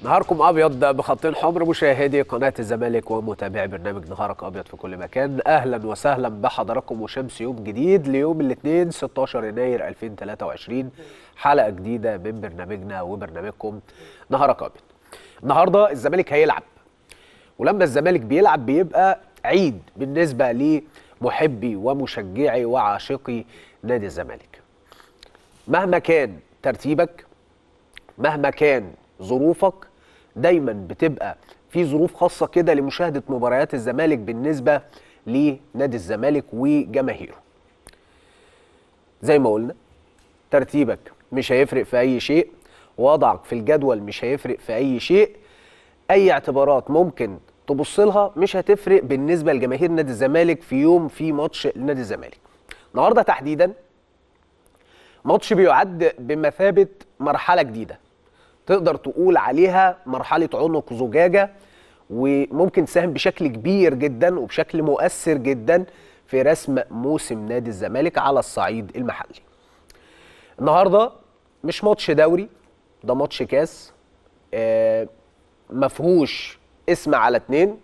نهاركم ابيض بخطين حمر، مشاهدي قناه الزمالك ومتابعي برنامج نهارك ابيض في كل مكان. اهلا وسهلا بحضراتكم وشمس يوم جديد ليوم الاثنين 16 يناير 2023، حلقه جديده من برنامجنا وبرنامجكم نهارك ابيض. النهارده الزمالك هيلعب، ولما الزمالك بيلعب بيبقى عيد بالنسبه لمحبي ومشجعي وعاشقي نادي الزمالك. مهما كان ترتيبك، مهما كان ظروفك، دايما بتبقى في ظروف خاصة كده لمشاهدة مباريات الزمالك بالنسبة لنادي الزمالك وجماهيره. زي ما قلنا، ترتيبك مش هيفرق في أي شيء، وضعك في الجدول مش هيفرق في أي شيء، أي اعتبارات ممكن تبص لها مش هتفرق بالنسبة لجماهير نادي الزمالك في يوم في ماتش لنادي الزمالك. النهارده تحديدا ماتش بيعد بمثابة مرحلة جديدة، تقدر تقول عليها مرحلة عنق زجاجة، وممكن تساهم بشكل كبير جدا وبشكل مؤثر جدا في رسم موسم نادي الزمالك على الصعيد المحلي. النهارده مش ماتش دوري، ده ماتش كاس، مفهوش اسم على اتنين.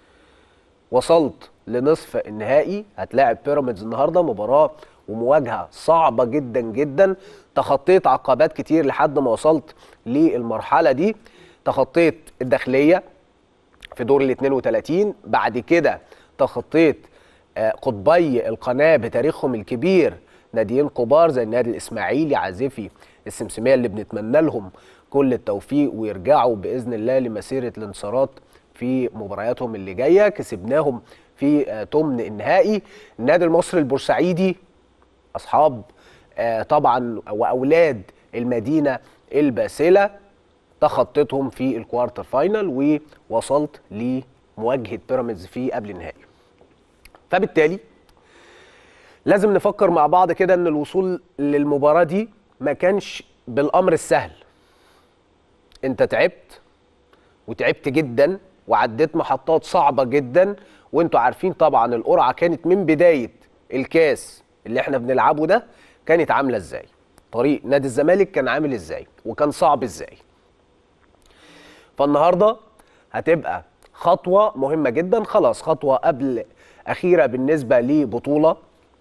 وصلت لنصف النهائي، هتلاعب بيراميدز النهارده، مباراة ومواجهة صعبة جدا جدا. تخطيت عقبات كتير لحد ما وصلت للمرحلة دي. تخطيت الداخلية في دور ال 32، بعد كده تخطيت قطبي القناة بتاريخهم الكبير، ناديين كبار زي النادي الإسماعيلي عازفي السمسمية اللي بنتمنى لهم كل التوفيق ويرجعوا بإذن الله لمسيرة الانتصارات في مبارياتهم اللي جاية. كسبناهم في ثمن النهائي. النادي المصري البورسعيدي، أصحاب طبعا وأولاد المدينة الباسلة، تخطيتهم في الكوارتر فاينل ووصلت لمواجهة بيراميدز في قبل النهائي. فبالتالي لازم نفكر مع بعض كده ان الوصول للمباراة دي ما كانش بالأمر السهل. انت تعبت وتعبت جدا وعديت محطات صعبة جدا، وانتوا عارفين طبعا القرعة كانت من بداية الكاس اللي احنا بنلعبه ده كانت عاملة ازاي، طريق نادي الزمالك كان عامل ازاي وكان صعب ازاي. فالنهاردة هتبقى خطوة مهمة جدا، خلاص خطوة قبل أخيرة بالنسبة لبطولة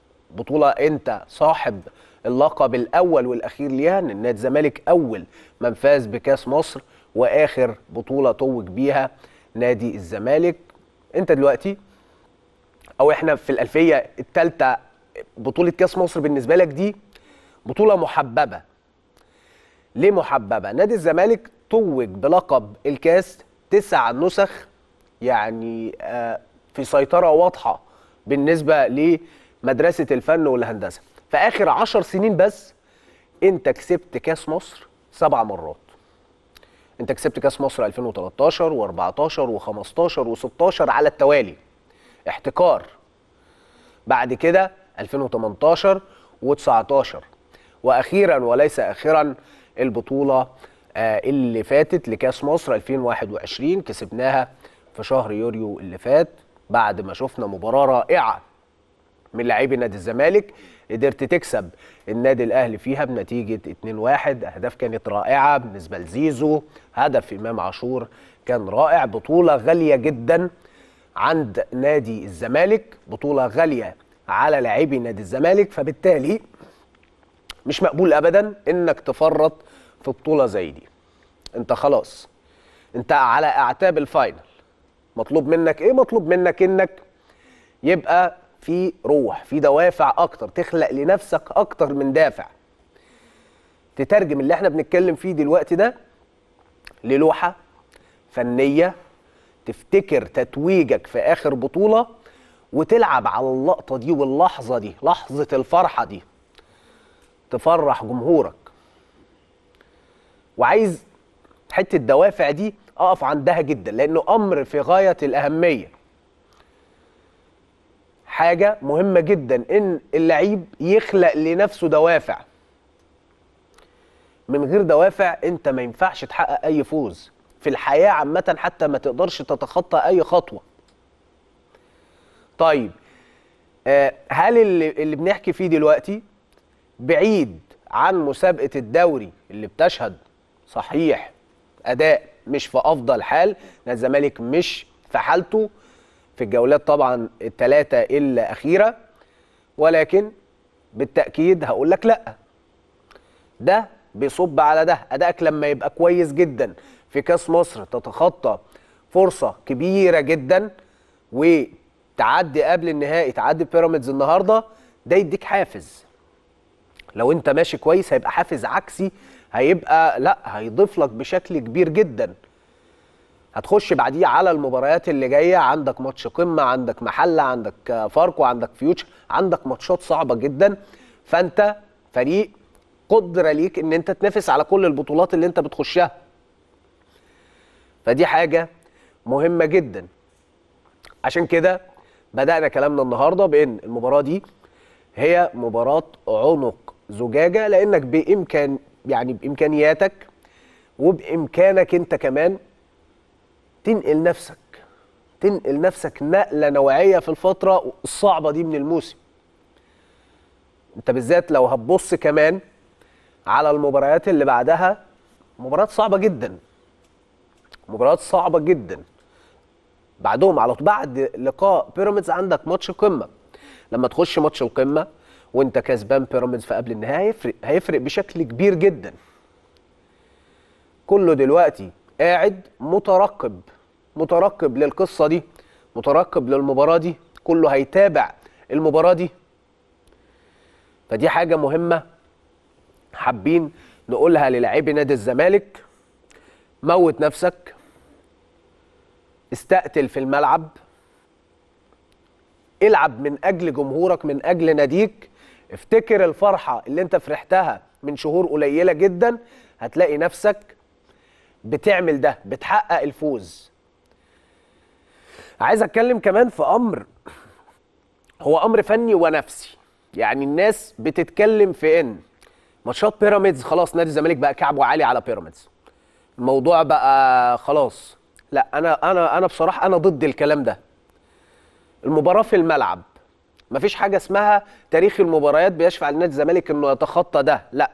انت صاحب اللقب الأول والأخير ليها. ان نادي الزمالك أول من فاز بكاس مصر، وآخر بطولة توج بيها نادي الزمالك. انت دلوقتي او احنا في الألفية الثالثة، بطولة كاس مصر بالنسبة لك دي بطولة محببة. ليه محببة؟ نادي الزمالك توج بلقب الكاس 9 نسخ، يعني في سيطرة واضحة بالنسبة لمدرسة الفن والهندسة. في آخر 10 سنين بس انت كسبت كاس مصر 7 مرات. انت كسبت كاس مصر 2013 و14 و15 و16 على التوالي احتكار. بعد كده 2018 و19، واخيرا وليس اخرا البطوله اللي فاتت لكاس مصر 2021 كسبناها في شهر يوليو اللي فات، بعد ما شفنا مباراه رائعه من لاعبي نادي الزمالك. قدرت تكسب النادي الاهلي فيها بنتيجه 2-1. اهداف كانت رائعه بالنسبه لزيزو، هدف امام عاشور كان رائع. بطوله غاليه جدا عند نادي الزمالك، بطوله غاليه على لاعبي نادي الزمالك. فبالتالي مش مقبول ابدا انك تفرط في بطوله زي دي. انت خلاص، انت على اعتاب الفاينل. مطلوب منك ايه؟ مطلوب منك انك يبقى في روح، في دوافع اكتر، تخلق لنفسك اكتر من دافع، تترجم اللي احنا بنتكلم فيه دلوقتي ده للوحة فنية، تفتكر تتويجك في اخر بطولة وتلعب على اللقطة دي واللحظة دي، لحظة الفرحة دي، تفرح جمهورك. وعايز حتة الدوافع دي اقف عندها جدا، لانه امر في غاية الاهمية. حاجة مهمة جدا ان اللعيب يخلق لنفسه دوافع. من غير دوافع انت ما ينفعش تحقق اي فوز في الحياة عامة، حتى ما تقدرش تتخطى اي خطوة. طيب هل اللي بنحكي فيه دلوقتي بعيد عن مسابقة الدوري اللي بتشهد صحيح أداء مش في افضل حال، نادي الزمالك مش في حالته في الجولات طبعا الثلاثه الاخيره، ولكن بالتاكيد هقول لك لا، ده بيصب على ده. ادائك لما يبقى كويس جدا في كاس مصر، تتخطى فرصه كبيره جدا وتعدي قبل النهائي، تعدي بيراميدز النهارده، ده يديك حافز. لو انت ماشي كويس هيبقى حافز عكسي، هيبقى لا، هيضيف لك بشكل كبير جدا. هتخش بعديه على المباريات اللي جايه، عندك ماتش قمه، عندك محله، عندك فاركو، عندك فيوتشر، عندك ماتشات صعبه جدا. فانت فريق قدره ليك ان انت تنافس على كل البطولات اللي انت بتخشها. فدي حاجه مهمه جدا. عشان كده بدأنا كلامنا النهارده بان المباراه دي هي مباراه عنق زجاجه، لانك بامكانياتك وبامكانك انت كمان تنقل نفسك نقله نوعيه في الفتره الصعبه دي من الموسم. انت بالذات لو هتبص كمان على المباريات اللي بعدها، مباريات صعبه جدا، مباريات صعبه جدا. بعدهم على طول بعد لقاء بيراميدز عندك ماتش قمه. لما تخش ماتش القمه وانت كسبان بيراميدز في قبل النهائي، هيفرق بشكل كبير جدا. كله دلوقتي قاعد مترقب للقصه دي، مترقب للمباراه دي، كله هيتابع المباراه دي. فدي حاجه مهمه حابين نقولها للاعبي نادي الزمالك. موت نفسك، استقتل في الملعب، العب من اجل جمهورك، من اجل ناديك. افتكر الفرحه اللي انت فرحتها من شهور قليله جدا، هتلاقي نفسك بتعمل ده، بتحقق الفوز. عايز اتكلم كمان في امر هو امر فني ونفسي. يعني الناس بتتكلم في ان ماتشات بيراميدز خلاص، نادي الزمالك بقى كعبه عالي على بيراميدز، الموضوع بقى خلاص. لا، انا بصراحه انا ضد الكلام ده. المباراه في الملعب، مفيش حاجه اسمها تاريخ المباريات بيشفع لنادي الزمالك انه يتخطى ده. لا،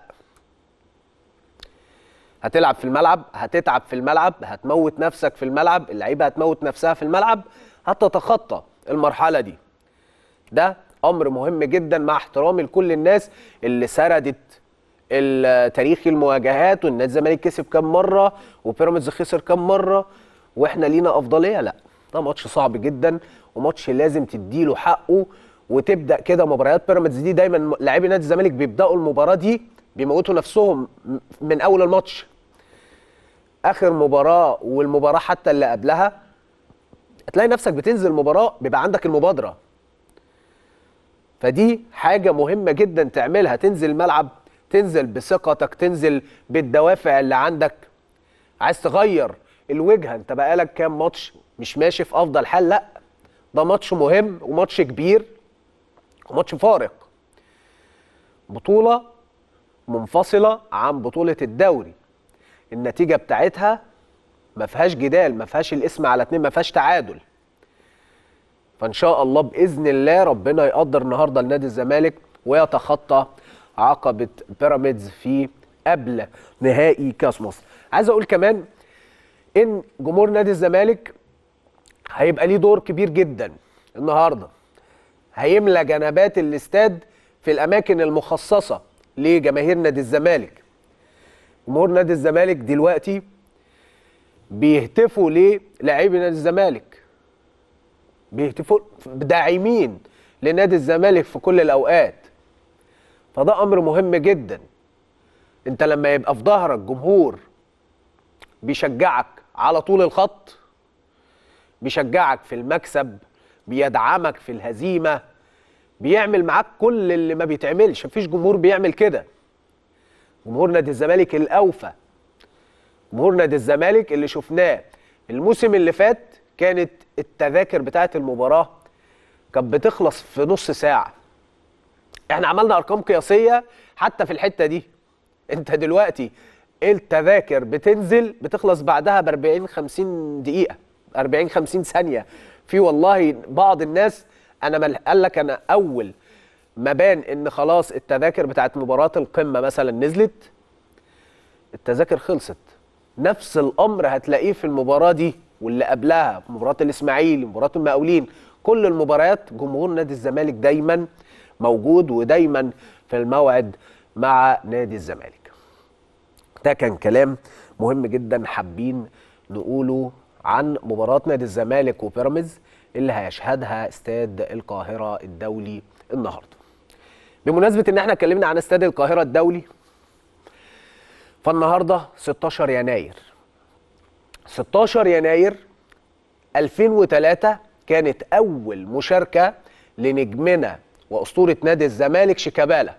هتلعب في الملعب، هتتعب في الملعب، هتموت نفسك في الملعب، اللعيبه هتموت نفسها في الملعب، هتتخطى المرحله دي. ده امر مهم جدا، مع احترامي لكل الناس اللي سردت تاريخ المواجهات، والنادي الزمالك كسب كام مره وبيراميدز خسر كام مره واحنا لينا افضليه. لا، ده ماتش صعب جدا، وماتش لازم تديله حقه. وتبدا كده مباريات بيراميدز دي، دايما لاعبي نادي الزمالك بيبداوا المباراه دي بيموتوا نفسهم من اول الماتش. اخر مباراه والمباراه حتى اللي قبلها هتلاقي نفسك بتنزل مباراه بيبقى عندك المبادره. فدي حاجه مهمه جدا تعملها، تنزل الملعب، تنزل بثقتك، تنزل بالدوافع اللي عندك. عايز تغير الوجهه، انت بقالك كام ماتش مش ماشي في افضل حال. لا، ده ماتش مهم وماتش كبير وماتش فارق، بطوله منفصله عن بطوله الدوري. النتيجه بتاعتها ما فيهاش جدال، ما فيهاش الاسم على اتنين، ما فيهاش تعادل. فان شاء الله باذن الله ربنا يقدر النهارده لنادي الزمالك ويتخطى عقبه بيراميدز في قبل نهائي كاس مصر. عايز اقول كمان ان جمهور نادي الزمالك هيبقى ليه دور كبير جدا النهارده. هيملى جنبات الاستاد في الاماكن المخصصه لجماهير نادي الزمالك. جمهور نادي الزمالك دلوقتي بيهتفوا للاعبي نادي الزمالك، بيهتفوا داعمين لنادي الزمالك في كل الاوقات. فده امر مهم جدا. انت لما يبقى في ظهرك جمهور بيشجعك على طول الخط، بيشجعك في المكسب، بيدعمك في الهزيمه، بيعمل معاك كل اللي ما بيتعملش. مفيش جمهور بيعمل كده. جمهور نادي الزمالك الاوفى، جمهور نادي الزمالك اللي شفناه الموسم اللي فات، كانت التذاكر بتاعه المباراه كانت بتخلص في نص ساعه. احنا عملنا ارقام قياسيه حتى في الحته دي. انت دلوقتي التذاكر بتنزل بتخلص بعدها ب 40 50 دقيقه، 40 50 ثانيه. في والله بعض الناس قال لك انا اول ما بان ان خلاص التذاكر بتاعت مباراه القمه مثلا نزلت، التذاكر خلصت نفس الامر هتلاقيه في المباراه دي واللي قبلها، مباراه الاسماعيلي، مباراه المقاولين، كل المباريات جمهور نادي الزمالك دايما موجود ودايما في الموعد مع نادي الزمالك. ده كان كلام مهم جدا حابين نقوله عن مباراه نادي الزمالك وبيراميدز اللي هيشهدها استاد القاهره الدولي النهارده. بمناسبه ان احنا اتكلمنا عن استاد القاهره الدولي، فالنهارده 16 يناير 16 يناير 2003 كانت أول مشاركة لنجمنا وأسطورة نادي الزمالك شيكابالا.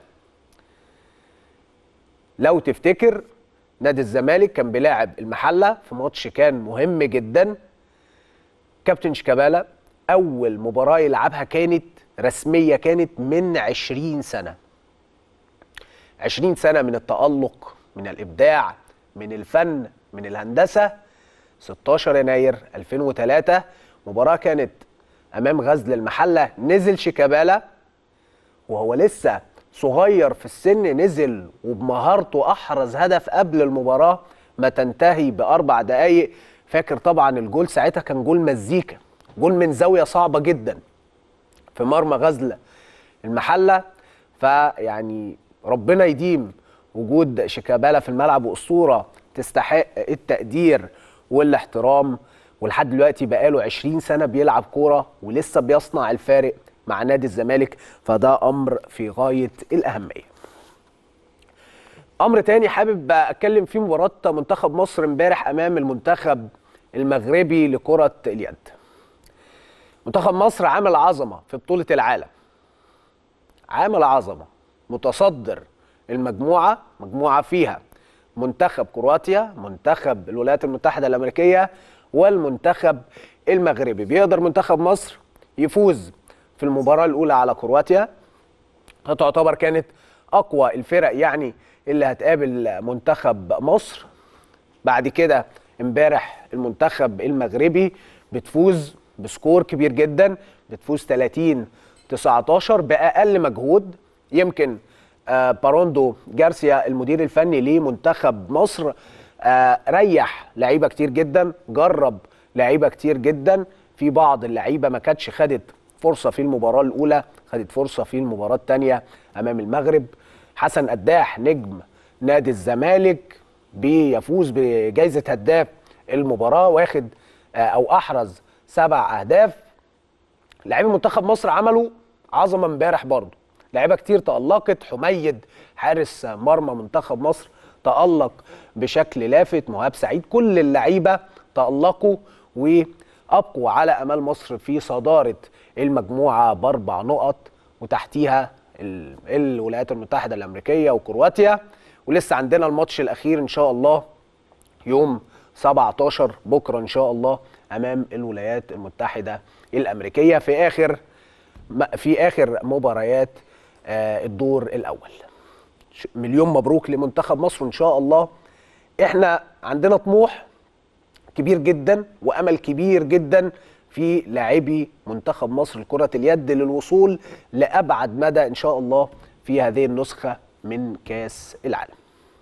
لو تفتكر نادي الزمالك كان بيلاعب المحلة في ماتش كان مهم جدا. كابتن شيكابالا أول مباراة يلعبها كانت رسمية، كانت من 20 سنة. 20 سنة من التألق، من الإبداع، من الفن، من الهندسة. 16 يناير 2003 مباراة كانت أمام غزل المحلة، نزل شيكابالا وهو لسه صغير في السن، نزل وبمهارته أحرز هدف قبل المباراة ما تنتهي ب4 دقايق. فاكر طبعا الجول ساعتها كان جول مزيكا، جول من زاوية صعبة جدا في مرمى غزل المحلة. فيعني ربنا يديم وجود شيكابالا في الملعب، وأسطورة تستحق التقدير والاحترام، ولحد دلوقتي بقاله 20 سنة بيلعب كورة ولسه بيصنع الفارق مع نادي الزمالك، فده أمر في غاية الأهمية. أمر تاني حابب أتكلم فيه، مباراة منتخب مصر امبارح أمام المنتخب المغربي لكرة اليد. منتخب مصر عامل عظمة في بطولة العالم، عامل عظمة، متصدر المجموعة، مجموعة فيها منتخب كرواتيا، منتخب الولايات المتحدة الأمريكية، والمنتخب المغربي. بيقدر منتخب مصر يفوز في المباراة الأولى على كرواتيا، تعتبر كانت أقوى الفرق يعني اللي هتقابل منتخب مصر. بعد كده امبارح المنتخب المغربي بتفوز بسكور كبير جدا، بتفوز 30-19 بأقل مجهود. يمكن باروندو جارسيا المدير الفني لمنتخب مصر ريح لعيبه كتير جدا، جرب لعيبه كتير جدا، في بعض اللعيبه ما كانتش خدت فرصه في المباراه الاولى، خدت فرصه في المباراه الثانيه امام المغرب. حسن قداح نجم نادي الزمالك بيفوز بجائزه هداف المباراه، واخد او احرز 7 اهداف. لاعبي منتخب مصر عملوا عظمه امبارح برضه، لعيبه كتير تألقت. حميد حارس مرمى منتخب مصر تألق بشكل لافت، مهاب سعيد، كل اللعيبه تألقوا وابقوا على امال مصر في صداره المجموعه ب4 نقط، وتحتيها الولايات المتحده الامريكيه وكرواتيا. ولسه عندنا الماتش الاخير ان شاء الله يوم 17 بكره ان شاء الله امام الولايات المتحده الامريكيه في اخر مباريات الدور الاول. مليون مبروك لمنتخب مصر، وان شاء الله احنا عندنا طموح كبير جدا وامل كبير جدا في لاعبي منتخب مصر لكرة اليد للوصول لابعد مدى ان شاء الله في هذه النسخة من كاس العالم.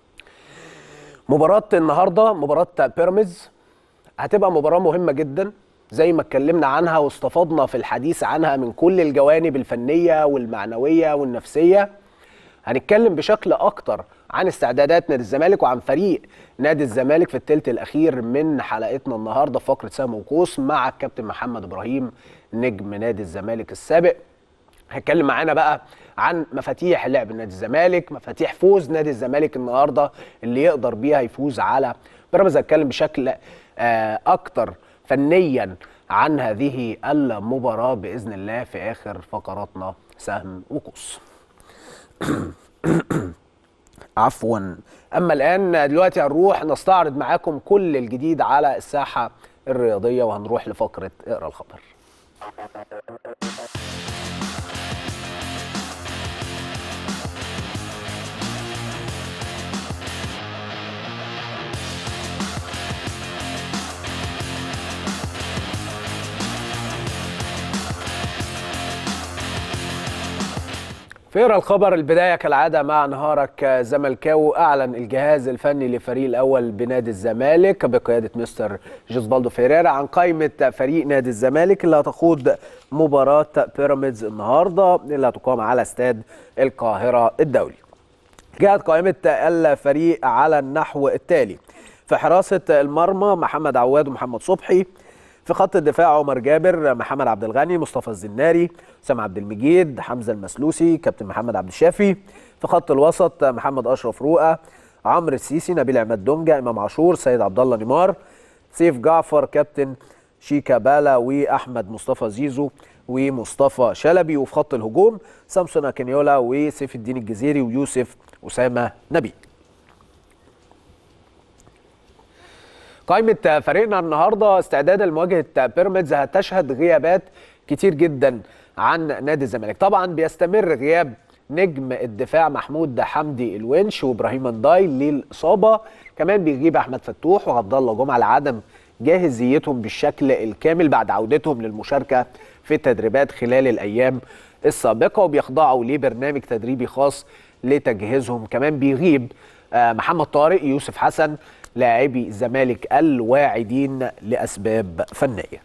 مباراة النهارده مباراة بيراميدز هتبقى مباراة مهمة جدا زي ما اتكلمنا عنها واستفضنا في الحديث عنها من كل الجوانب الفنية والمعنوية والنفسية. هنتكلم بشكل أكتر عن استعدادات نادي الزمالك وعن فريق نادي الزمالك في الثلث الأخير من حلقتنا النهاردة في فقرة سهم وقوس مع الكابتن محمد إبراهيم نجم نادي الزمالك السابق. هيتكلم معانا بقى عن مفاتيح لعب نادي الزمالك، مفاتيح فوز نادي الزمالك النهارده اللي يقدر بيها يفوز على بيراميدز. هتكلم بشكل أكتر فنيا عن هذه المباراة بإذن الله في آخر فقراتنا سهم وقوس. عفوا. أما الآن دلوقتي هنروح نستعرض معاكم كل الجديد على الساحة الرياضية، وهنروح لفقرة اقرأ الخبر. في نقرا الخبر البدايه كالعاده مع نهارك زملكاوي. اعلن الجهاز الفني للفريق الاول بنادي الزمالك بقياده مستر جوزفالدو فيريرا عن قائمه فريق نادي الزمالك اللي هتخوض مباراه بيراميدز النهارده اللي هتقام على استاد القاهره الدولي. جاءت قائمه الفريق على النحو التالي: في حراسه المرمى محمد عواد ومحمد صبحي، في خط الدفاع عمر جابر، محمد عبد الغني، مصطفى الزناري، سام عبد المجيد، حمزه المسلوسي، كابتن محمد عبد الشافي. في خط الوسط محمد اشرف رؤى، عمرو السيسي، نبيل عماد دونجا، امام عاشور، سيد عبد الله نيمار، سيف جعفر، كابتن شيكا بالا، واحمد مصطفى زيزو ومصطفى شلبي. وفي خط الهجوم سامسون اكينيولا وسيف الدين الجزيري ويوسف اسامه نبيل. قائمة فريقنا النهارده استعدادا لمواجهة بيراميدز هتشهد غيابات كتير جدا عن نادي الزمالك. طبعا بيستمر غياب نجم الدفاع محمود حمدي الونش وابراهيم انداي للإصابة، كمان بيغيب احمد فتوح وعبد الله جمعة لعدم جاهزيتهم بالشكل الكامل بعد عودتهم للمشاركة في التدريبات خلال الايام السابقة، وبيخضعوا لبرنامج تدريبي خاص لتجهيزهم. كمان بيغيب محمد طارق، يوسف حسن، لاعبي الزمالك الواعدين لأسباب فنية.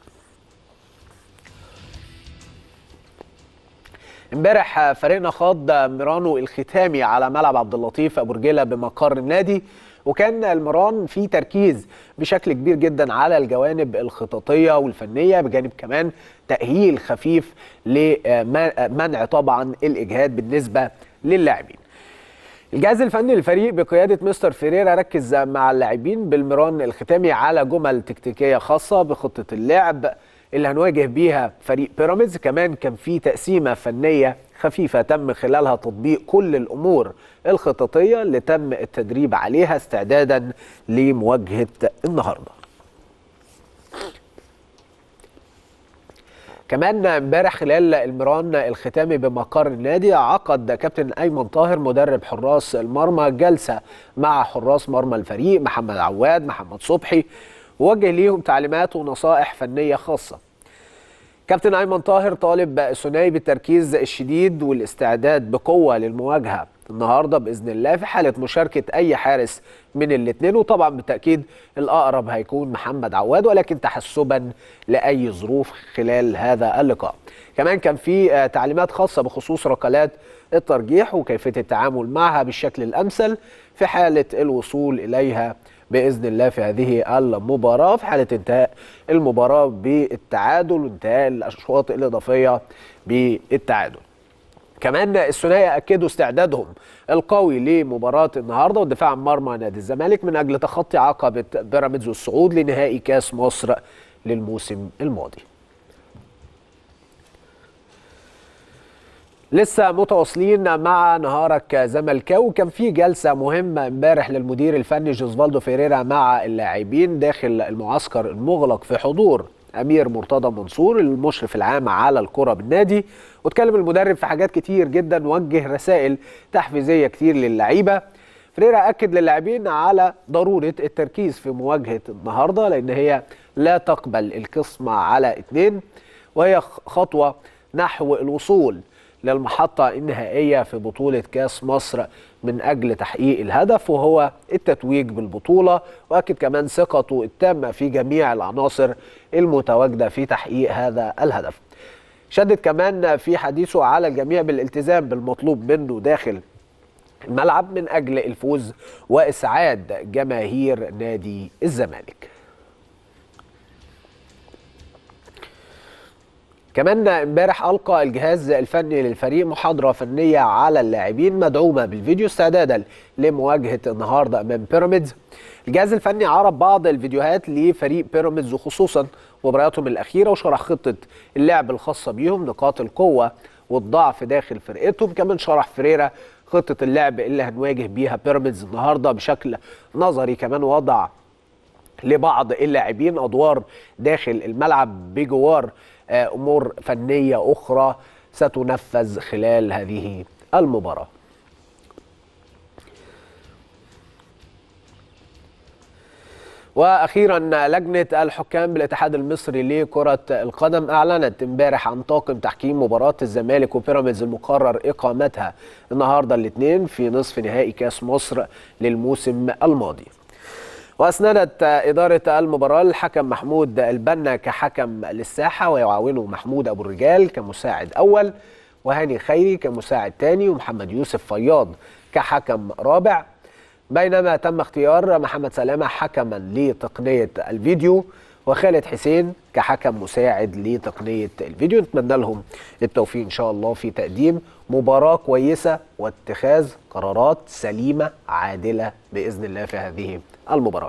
امبارح فريقنا خاض ميرانو الختامي على ملعب عبد اللطيف أبو رجيلة بمقر النادي، وكان الميران فيه تركيز بشكل كبير جدا على الجوانب الخططية والفنية، بجانب كمان تأهيل خفيف لمنع طبعا الإجهاد بالنسبة للاعبين. الجهاز الفني للفريق بقيادة مستر فيريرا ركز مع اللاعبين بالمران الختامي على جمل تكتيكية خاصة بخطة اللعب اللي هنواجه بيها فريق بيراميدز. كمان كان في تقسيمة فنية خفيفة تم خلالها تطبيق كل الأمور الخططية اللي تم التدريب عليها استعدادا لمواجهة النهارده. كمان امبارح خلال المران الختامي بمقر النادي عقد كابتن ايمن طاهر مدرب حراس المرمى جلسه مع حراس مرمى الفريق محمد عواد، محمد صبحي، ووجه ليهم تعليمات ونصائح فنيه خاصه. كابتن ايمن طاهر طالب الثنائي بالتركيز الشديد والاستعداد بقوه للمواجهه النهارده باذن الله في حاله مشاركه اي حارس من الاثنين، وطبعا بالتاكيد الاقرب هيكون محمد عواد، ولكن تحسبا لاي ظروف خلال هذا اللقاء. كمان كان في تعليمات خاصه بخصوص ركلات الترجيح وكيفيه التعامل معها بالشكل الامثل في حاله الوصول اليها باذن الله في هذه المباراه، في حاله انتهاء المباراه بالتعادل وانتهاء الاشواط الاضافيه بالتعادل. كمان الثنائي اكدوا استعدادهم القوي لمباراه النهارده والدفاع عن مرمى نادي الزمالك من اجل تخطي عقبه بيراميدز والصعود لنهائي كاس مصر للموسم الماضي. لسه متواصلين مع نهارك زملكاوي. كان في جلسه مهمه امبارح للمدير الفني جوزفالدو فيريرا مع اللاعبين داخل المعسكر المغلق في حضور امير مرتضى منصور المشرف العام على الكره بالنادي، واتكلم المدرب في حاجات كتير جدا ووجه رسائل تحفيزيه كتير للعيبه. فيريرا اكد للاعبين على ضروره التركيز في مواجهه النهارده لان هي لا تقبل القسمه على 2، وهي خطوه نحو الوصول للمحطة النهائية في بطولة كاس مصر من أجل تحقيق الهدف وهو التتويج بالبطولة، وأكد كمان ثقته التامة في جميع العناصر المتواجدة في تحقيق هذا الهدف. شدد كمان في حديثه على الجميع بالالتزام بالمطلوب منه داخل الملعب من أجل الفوز وإسعاد جماهير نادي الزمالك. كمان امبارح ألقى الجهاز الفني للفريق محاضرة فنية على اللاعبين مدعومة بالفيديو استعدادا لمواجهة النهارده أمام بيراميدز. الجهاز الفني عرض بعض الفيديوهات لفريق بيراميدز وخصوصا مبارياتهم الأخيرة وشرح خطة اللعب الخاصة بيهم، نقاط القوة والضعف داخل فرقتهم. كمان شرح فيريرا خطة اللعب اللي هنواجه بيها بيراميدز النهارده بشكل نظري، كمان وضع لبعض اللاعبين أدوار داخل الملعب بجوار أمور فنية أخرى ستنفذ خلال هذه المباراة. واخيرا لجنه الحكام بالاتحاد المصري لكره القدم اعلنت امبارح عن طاقم تحكيم مباراه الزمالك وبيراميدز المقرر اقامتها النهارده الاثنين في نصف نهائي كاس مصر للموسم الماضي. واسندت اداره المباراه الحكم محمود البنا كحكم للساحه، ويعاونه محمود ابو الرجال كمساعد اول، وهاني خيري كمساعد ثاني، ومحمد يوسف فياض كحكم رابع. بينما تم اختيار محمد سلامة حكما لتقنية الفيديو، وخالد حسين كحكم مساعد لتقنية الفيديو. نتمنى لهم التوفيق إن شاء الله في تقديم مباراة كويسة واتخاذ قرارات سليمة عادلة بإذن الله في هذه المباراة.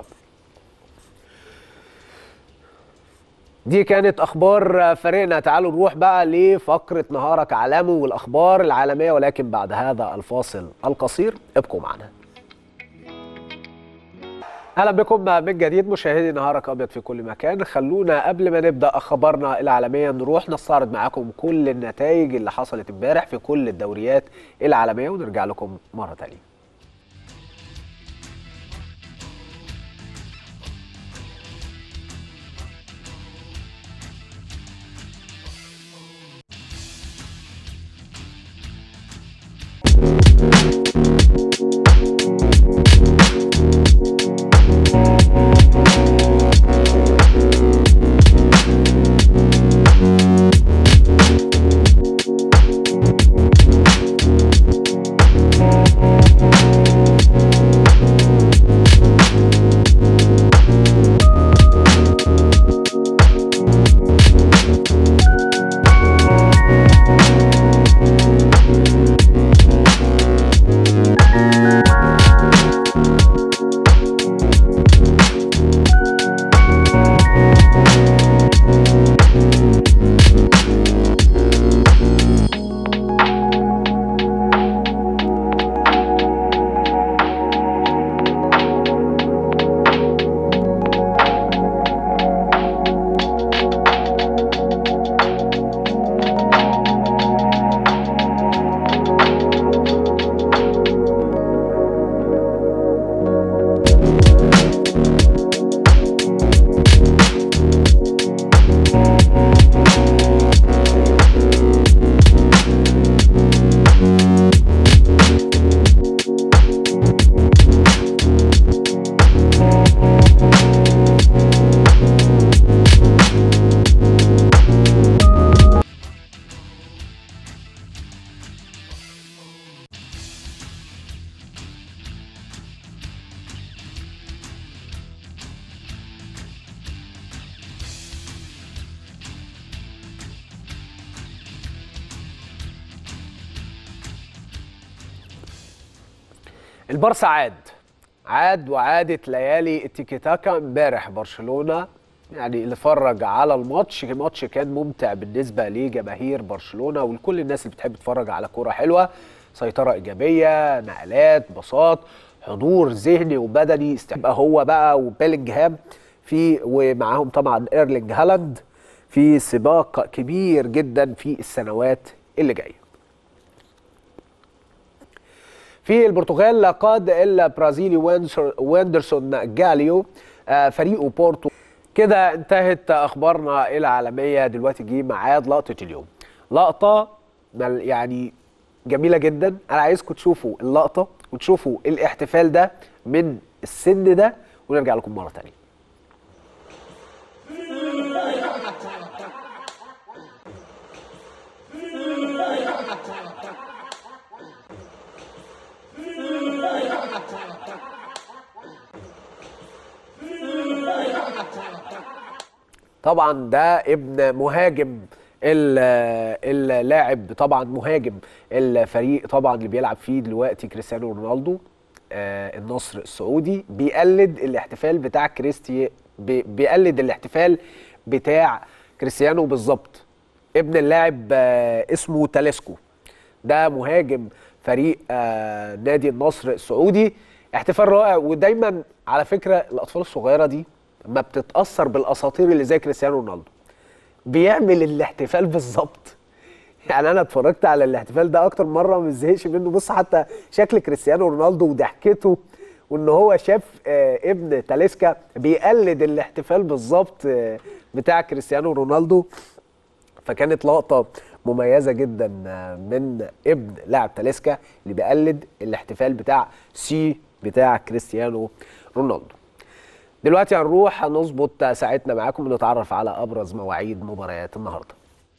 دي كانت أخبار فريقنا. تعالوا نروح بقى لفقرة نهارك عالمي والأخبار العالمية، ولكن بعد هذا الفاصل القصير ابقوا معنا. اهلا بكم من جديد مشاهدي نهارك ابيض في كل مكان. خلونا قبل ما نبدا اخبارنا العالميه نروح نستعرض معاكم كل النتائج اللي حصلت امبارح في كل الدوريات العالميه، ونرجع لكم مره ثانيه. البارسا عاد وعادت ليالي التيكي تاكا. امبارح برشلونه يعني اللي اتفرج على الماتش كان ممتع بالنسبه لجماهير برشلونه ولكل الناس اللي بتحب تتفرج على كوره حلوه. سيطره ايجابيه، نقلات، باصات، حضور ذهني وبدني، استحقاق هو بقى وبيلينجهام ومعاهم طبعا ايرلينج هالاند في سباق كبير جدا في السنوات اللي جايه. في البرتغال قاد البرازيلي ويندرسون جاليو فريقه بورتو. كده انتهت اخبارنا العالميه. دلوقتي جه ميعاد لقطه اليوم، لقطه يعني جميله جدا. انا عايزكم تشوفوا اللقطه وتشوفوا الاحتفال ده من السن ده، ونرجع لكم مره ثانيه. طبعا ده ابن مهاجم اللاعب، طبعا مهاجم الفريق طبعا اللي بيلعب فيه دلوقتي كريستيانو رونالدو، النصر السعودي. بيقلد الاحتفال بتاع كريستيانو بالظبط. ابن اللاعب اسمه تاليسكو، ده مهاجم فريق نادي النصر السعودي. احتفال رائع. ودايما على فكره الاطفال الصغيره دي ما بتتاثر بالاساطير اللي زي كريستيانو رونالدو، بيعمل الاحتفال بالظبط. يعني انا اتفرجت على الاحتفال ده اكتر مره ما زهقش منه. بص حتى شكل كريستيانو رونالدو وضحكته وان هو شاف ابن تاليسكا بيقلد الاحتفال بالظبط بتاع كريستيانو رونالدو. فكانت لقطة مميزة جدا من ابن لاعب تاليسكا اللي بيقلد الاحتفال بتاع بتاع كريستيانو رونالدو. دلوقتي هنروح نظبط ساعتنا معاكم ونتعرف على ابرز مواعيد مباريات النهارده.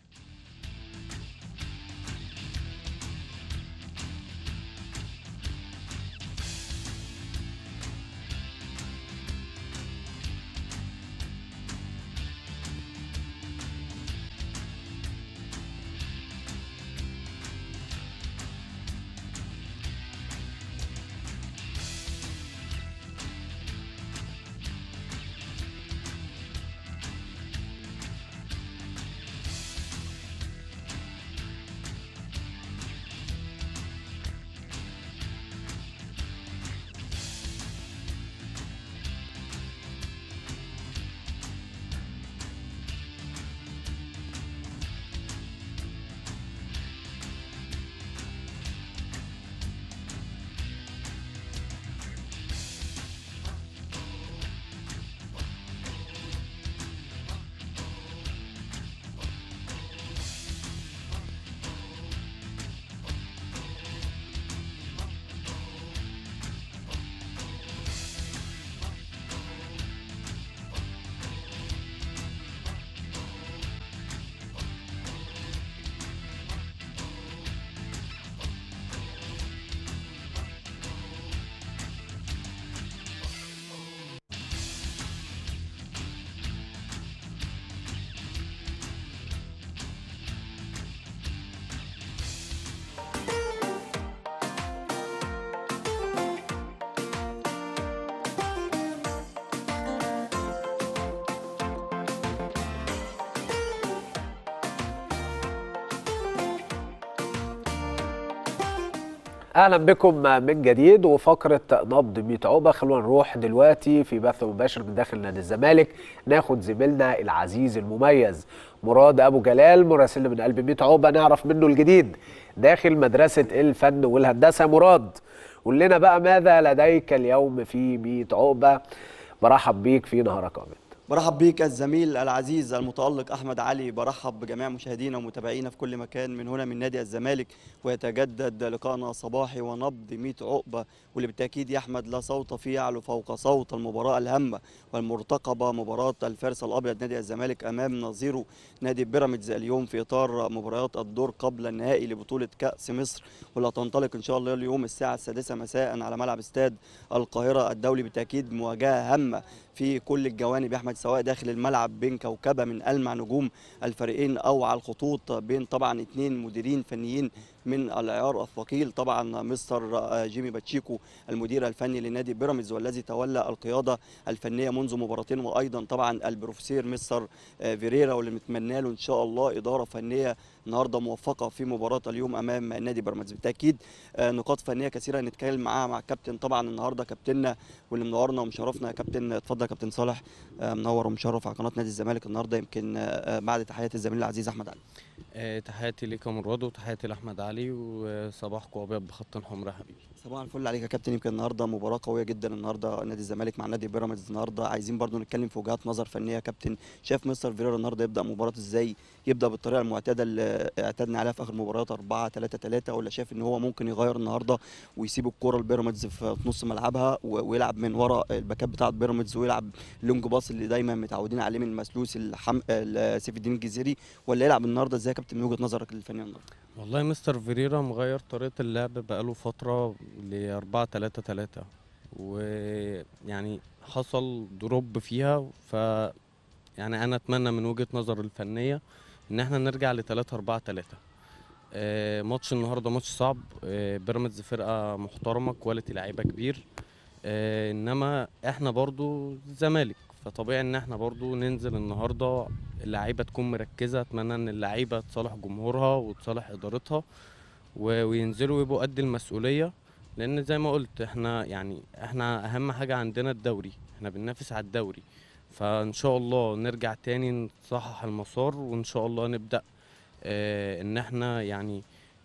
اهلا بكم من جديد وفقره نبض 100 عقبه. خلونا نروح دلوقتي في بث مباشر من داخل نادي الزمالك ناخد زميلنا العزيز المميز مراد ابو جلال مراسلنا من قلب 100 عقبه نعرف منه الجديد داخل مدرسه الفن والهندسه. مراد قول لنا بقى ماذا لديك اليوم في 100 عقبه. برحب بيك في نهارك ابيض. برحب بيك الزميل العزيز المتألق أحمد علي. برحب بجميع مشاهدينا ومتابعينا في كل مكان من هنا من نادي الزمالك، ويتجدد لقائنا صباحي ونبض 100 عقبة، واللي بالتأكيد يا أحمد لا صوت فيه يعلو فوق صوت المباراة الهامة والمرتقبة، مباراة الفارس الأبيض نادي الزمالك أمام نظيره نادي بيراميدز اليوم في إطار مباريات الدور قبل النهائي لبطولة كأس مصر، واللي هتنطلق إن شاء الله اليوم الساعة 6 مساء على ملعب استاد القاهرة الدولي. بالتأكيد مواجهة هامة في كل الجوانب يا احمد، سواء داخل الملعب بين كوكبه من ألمع نجوم الفريقين او على الخطوط بين طبعا اثنين مديرين فنيين من العيار الثقيل، طبعا مستر جيمي باتشيكو المدير الفني لنادي بيراميدز والذي تولى القياده الفنيه منذ مباراتين، وايضا طبعا البروفيسير مستر فيريرا واللي نتمنى له ان شاء الله اداره فنيه النهارده موفقه في مباراه اليوم امام نادي بيراميدز. بالتاكيد نقاط فنيه كثيره نتكلم معاها مع الكابتن طبعا النهارده كابتننا واللي منورنا ومشرفنا يا كابتن. اتفضل يا كابتن صالح، منور ومشرف على قناه نادي الزمالك النهارده. يمكن بعد تحياتي الزميل العزيز احمد علي. تحياتي ليك يا مراد وتحياتي لاحمد علي وصباحكم ابيض بخط حمراء حبيبي. صباح الفل عليك يا كابتن. يمكن النهارده مباراه قويه جدا النهارده نادي الزمالك مع نادي بيراميدز. النهارده عايزين برضو نتكلم في وجهات نظر فنيه يا كابتن. شايف مستر فيريرا النهارده يبدا مباراه ازاي؟ يبدا بالطريقه المعتاده اللي اعتدنا عليها في اخر مباريات 4-3-3، ولا شايف ان هو ممكن يغير النهارده ويسيب الكره لبيراميدز في نص ملعبها ويلعب من ورا الباكات بتاعه بيراميدز ويلعب لونج باص اللي دايما متعودين عليه من مسلوس سيف الدين الجزيري، ولا يلعب النهارده ازاي يا كابتن من وجهه نظرك الفنيه النهارده؟ والله مستر فيريرا مغير طريقة اللعب بقاله فترة ل 4-3-3، ويعني حصل دروب فيها، يعني أنا أتمنى من وجهة نظر الفنية إن احنا نرجع ل 3-4-3. ماتش النهارده ماتش صعب. بيراميدز فرقة محترمة، كواليتي لعيبة كبير، إنما احنا برضو الزمالك، فطبيعي إن احنا برضو ننزل النهارده اللعيبه تكون مركزه. اتمنى ان اللعيبه تصالح جمهورها وتصالح ادارتها وينزلوا ويبقوا قد المسؤوليه، لان زي ما قلت احنا اهم حاجه عندنا الدوري، احنا بننافس على الدوري، فان شاء الله نرجع تاني نصحح المسار، وان شاء الله نبدا ان احنا يعني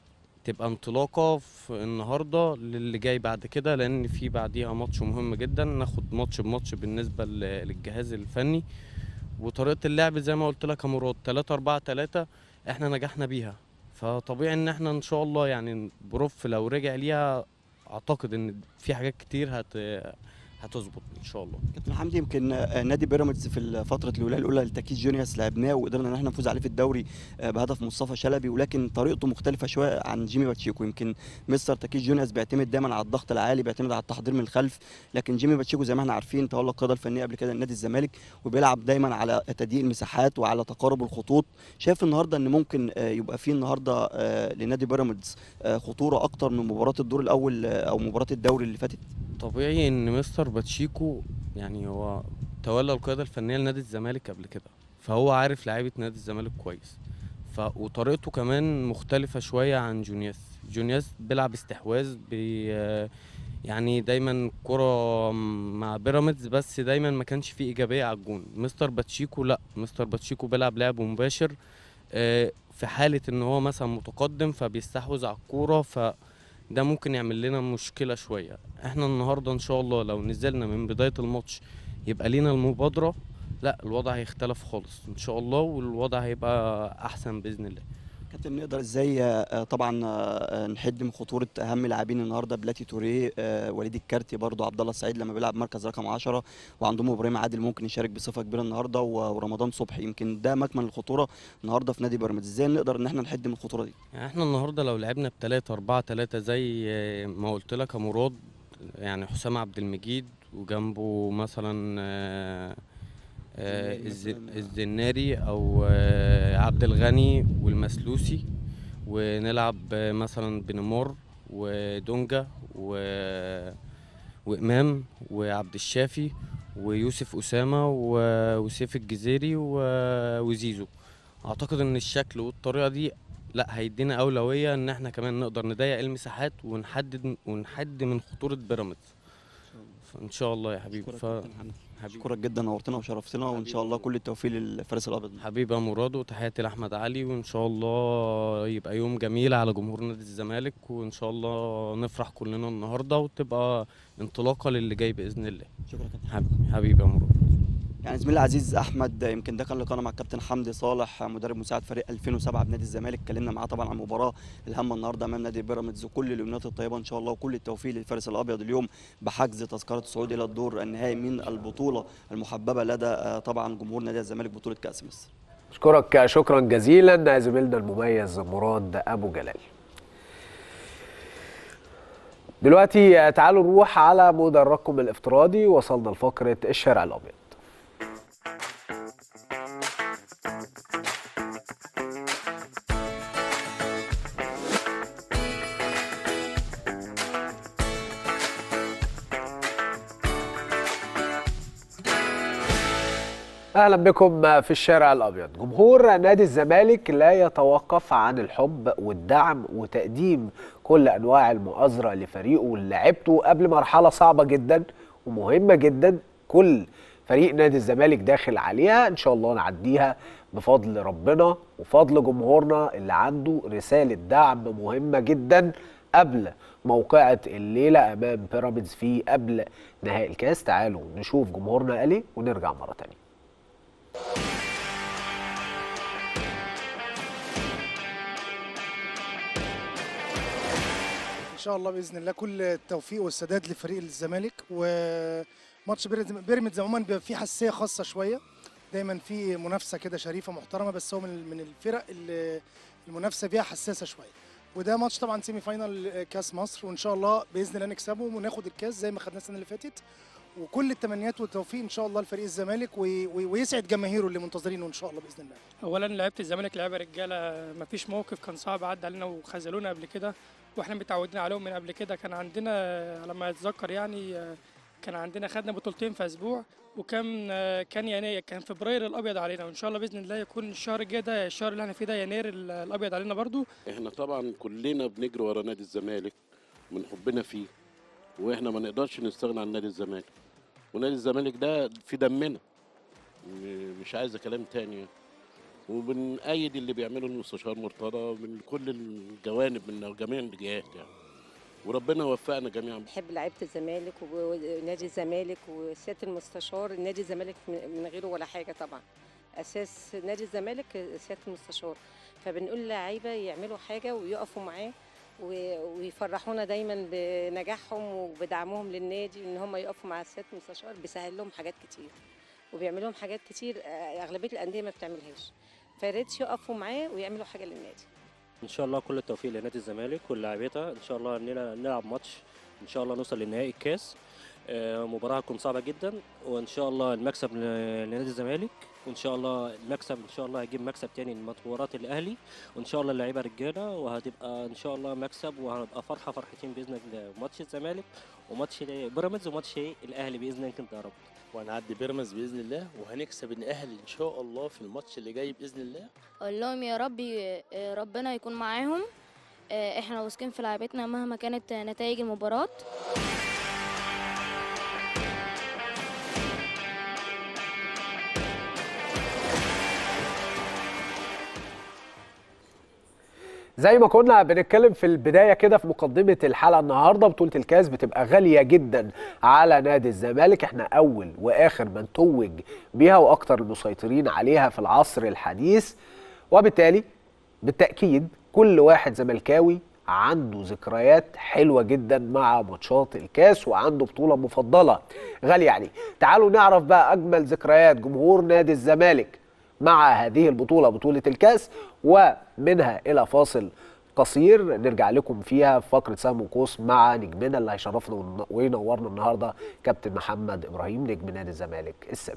تبقى انطلاقه في النهارده للي جاي بعد كده، لان في بعديها ماتش مهم جدا، ناخد ماتش بماتش بالنسبه للجهاز الفني. وطريقه اللعب زي ما قلت لك يا مراد 3-4-3 احنا نجحنا بيها، فطبيعي ان احنا ان شاء الله يعني بروف لو رجع ليها اعتقد ان في حاجات كتير هتظبط ان شاء الله. كابتن حمدي، يمكن نادي بيراميدز في فتره الولايه الاولى لتكيس جونيورز لعبناه وقدرنا ان احنا نفوز عليه في الدوري بهدف مصطفى شلبي، ولكن طريقته مختلفه شويه عن جيمي باتشيكو. يمكن مستر تكيس جونيورز بيعتمد دايما على الضغط العالي، بيعتمد على التحضير من الخلف، لكن جيمي باتشيكو زي ما احنا عارفين تولى القياده الفنيه قبل كده لنادي الزمالك، وبيلعب دايما على تضييق المساحات وعلى تقارب الخطوط. شايف النهارده ان ممكن يبقى فيه النهارده لنادي بيراميدز خطوره اكتر من مباراه الدور الاول او مباراه الدوري اللي فاتت؟ طبيعي ان مستر باتشيكو يعني هو تولى القيادة الفنية لنادي الزمالك قبل كده، فهو عارف لعيبة نادي الزمالك كويس. وطريقته كمان مختلفة شوية عن جونياس. جونياس بيلعب استحواذ يعني دايما كرة مع بيراميدز، بس دايما ما كانش فيه إيجابية على الجون. مستر باتشيكو لا، مستر باتشيكو بيلعب لعب مباشر، في حالة ان هو مثلا متقدم فبيستحوذ على الكورة، ده ممكن يعمل لنا مشكلة شوية. احنا النهاردة ان شاء الله لو نزلنا من بداية الماتش يبقى لينا المبادرة، لا الوضع هيختلف خالص ان شاء الله، والوضع هيبقى احسن بإذن الله. كابتن، نقدر ازاي طبعا نحد من خطوره اهم لاعبين النهارده؟ بلاتي توريه، وليد الكارتي، برضو عبد الله السعيد لما بيلعب مركز رقم 10، وعندهم ابراهيم عادل ممكن يشارك بصفه كبيره النهارده، ورمضان صبحي. يمكن ده مكمن الخطوره النهارده في نادي بيراميدز. ازاي نقدر ان احنا نحد من الخطوره دي؟ يعني احنا النهاردة لو لعبنا ب3-4-3 زي ما قلت لك يا مراد، يعني حسام عبد المجيد وجنبه مثلا الزناري او عبد الغني والمسلوسي، ونلعب مثلا بنمار ودونجا وإمام وعبد الشافي ويوسف أسامة وسيف الجزيري وزيزو. أعتقد إن الشكل والطريقة دي لا هيدينا أولوية إن احنا كمان نقدر نضيق المساحات ونحد من خطورة بيراميدز. فإن شاء الله يا حبيبي. اشكرك جدا، نورتنا وشرفتنا، وان شاء الله كل التوفيق للفارس الابيض. حبيبي يا مراد، وتحياتي لاحمد علي، وان شاء الله يبقى يوم جميل على جمهور نادي الزمالك، وان شاء الله نفرح كلنا النهارده وتبقى انطلاقه للي جاي باذن الله. شكرا حبيبي يا مراد. يعني زميلي العزيز احمد، يمكن ده كان لقاءنا مع الكابتن حمدي صالح مدرب مساعد فريق 2007 بنادي الزمالك. اتكلمنا معاه طبعا عن المباراه الهامه النهارده امام نادي بيراميدز، وكل الامنيات الطيبه ان شاء الله وكل التوفيق للفارس الابيض اليوم بحجز تذكره الصعود الى الدور النهائي من البطوله المحببه لدى طبعا جمهور نادي الزمالك، بطوله كاس مصر. اشكرك شكرا جزيلا زميلنا المميز مراد ابو جلال. دلوقتي تعالوا نروح على مدرجكم الافتراضي. وصلنا لفقره الشارع الابيض. اهلا بكم في الشارع الابيض. جمهور نادي الزمالك لا يتوقف عن الحب والدعم وتقديم كل انواع المؤازره لفريقه ولاعيبته قبل مرحله صعبه جدا ومهمه جدا كل فريق نادي الزمالك داخل عليها. ان شاء الله نعديها بفضل ربنا وفضل جمهورنا اللي عنده رساله دعم مهمه جدا قبل موقعة الليله امام بيراميدز في قبل نهائي الكاس. تعالوا نشوف جمهورنا قال ايه ونرجع مره ثانيه. ان شاء الله باذن الله كل التوفيق والسداد لفريق الزمالك. وماتش بيراميدز عموما بيبقى فيه حساسيه خاصه شويه، دايما في منافسه كده شريفه محترمه، بس هو من الفرق اللي المنافسه فيها حساسه شويه. وده ماتش طبعا سيمي فاينال كاس مصر، وان شاء الله باذن الله نكسبه وناخد الكاس زي ما خدناه السنه اللي فاتت. وكل التمنيات والتوفيق ان شاء الله لفريق الزمالك ويسعد جماهيره اللي منتظرينه ان شاء الله باذن الله. اولا لعيبه الزمالك لعيبه رجاله، مفيش موقف كان صعب عدى علينا وخذلونا قبل كده، واحنا متعودين عليهم من قبل كده. كان عندنا لما اتذكر يعني كان عندنا خدنا بطولتين في اسبوع، كان يناير كان فبراير الابيض علينا، وان شاء الله باذن الله يكون الشهر الجاي ده الشهر اللي احنا فيه ده يناير الابيض علينا برضو. احنا طبعا كلنا بنجري ورا نادي الزمالك من حبنا فيه، واحنا ما نقدرش نستغنى عن نادي الزمالك، ونادي الزمالك ده في دمنا، مش عايزه كلام تاني. وبنأيد اللي بيعمله المستشار مرتضى من كل الجوانب، من جميع الجهات يعني، وربنا يوفقنا جميعا. بحب لعيبه الزمالك ونادي الزمالك وسياده المستشار. نادي الزمالك من غيره ولا حاجه طبعا، اساس نادي الزمالك سياده المستشار. فبنقول للعيبه يعملوا حاجه ويقفوا معاه ويفرحونا دايما بنجاحهم وبدعمهم للنادي، ان هم يقفوا مع سياده المستشار بيسهل لهم حاجات كتير وبيعمل لهم حاجات كتير اغلبيه الانديه ما بتعملهاش. فياريت يقفوا معاه ويعملوا حاجه للنادي. ان شاء الله كل التوفيق لنادي الزمالك ولاعيبتها، ان شاء الله نلعب ماتش، ان شاء الله نوصل لنهائي الكاس. مباراه هتكون صعبه جدا، وان شاء الله المكسب لنادي الزمالك، وان شاء الله المكسب ان شاء الله هيجيب مكسب تاني لمباراه الاهلي، وان شاء الله اللعيبه رجاله، وهتبقى ان شاء الله مكسب، وهنبقى فرحتين باذن الله، ماتش الزمالك وماتش بيراميدز وماتش الاهلي باذن الله يا رب. وهنعدي بيراميدز باذن الله، وهنكسب الاهلي ان شاء الله في الماتش اللي جاي باذن الله. اقول لهم يا رب ربنا يكون معاهم، احنا واثقين في لعيبتنا مهما كانت نتائج المباراه. زي ما كنا بنتكلم في البدايه كده في مقدمه الحلقه النهارده، بطوله الكاس بتبقى غاليه جدا على نادي الزمالك. احنا اول واخر من توج بيها واكثر المسيطرين عليها في العصر الحديث، وبالتالي بالتاكيد كل واحد زملكاوي عنده ذكريات حلوه جدا مع ماتشات الكاس وعنده بطوله مفضله غاليه عليه. تعالوا نعرف بقى اجمل ذكريات جمهور نادي الزمالك مع هذه البطولة، بطولة الكاس، ومنها إلى فاصل قصير نرجع لكم فيها في فقرة سهم وقوس مع نجمنا اللي هيشرفنا وينورنا النهاردة كابتن محمد إبراهيم نجم نادي الزمالك السابق.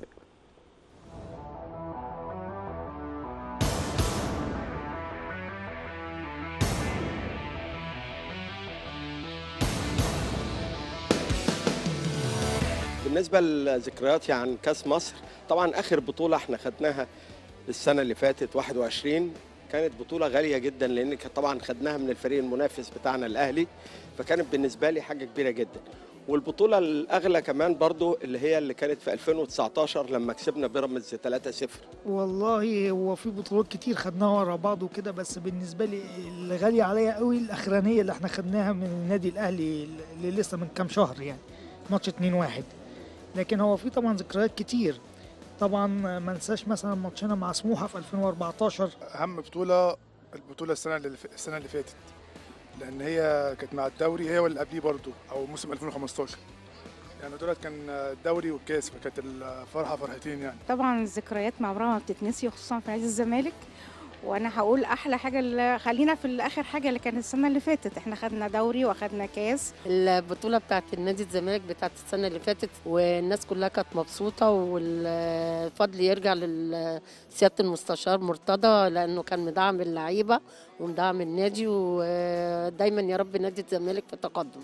بالنسبة لذكرياتي عن كاس مصر، طبعا آخر بطولة احنا خدناها السنة اللي فاتت 21 كانت بطولة غالية جدا، لأن طبعا خدناها من الفريق المنافس بتاعنا الأهلي، فكانت بالنسبة لي حاجة كبيرة جدا. والبطولة الأغلى كمان برضو اللي كانت في 2019 لما كسبنا بيراميدز 3-0. والله هو في بطولات كتير خدناها ورا بعض وكده، بس بالنسبة لي اللي غالية عليا قوي الأخرانية اللي احنا خدناها من النادي الأهلي اللي لسه من كام شهر، يعني ماتش 2-1. لكن هو في طبعا ذكريات كتير. طبعا ما ننساش مثلا ماتشنا مع سموحه في 2014. اهم بطوله البطوله السنه اللي فاتت، لان هي كانت مع الدوري، هي واللي قبليه برضو، او موسم 2015 يعني دولت كان الدوري والكاس، فكانت الفرحه فرحتين يعني. طبعا الذكريات مع عمرها ما بتتنسي، خصوصا في نادي الزمالك. وانا هقول احلى حاجه اللي خلينا في الاخر حاجه اللي كانت السنه اللي فاتت، احنا خدنا دوري واخدنا كاس. البطوله بتاعت النادي الزمالك بتاعت السنه اللي فاتت والناس كلها كانت مبسوطه، والفضل يرجع لسياده المستشار مرتضى لانه كان مدعم اللعيبه ومدعم النادي، ودايما يا رب نادي الزمالك في تقدم.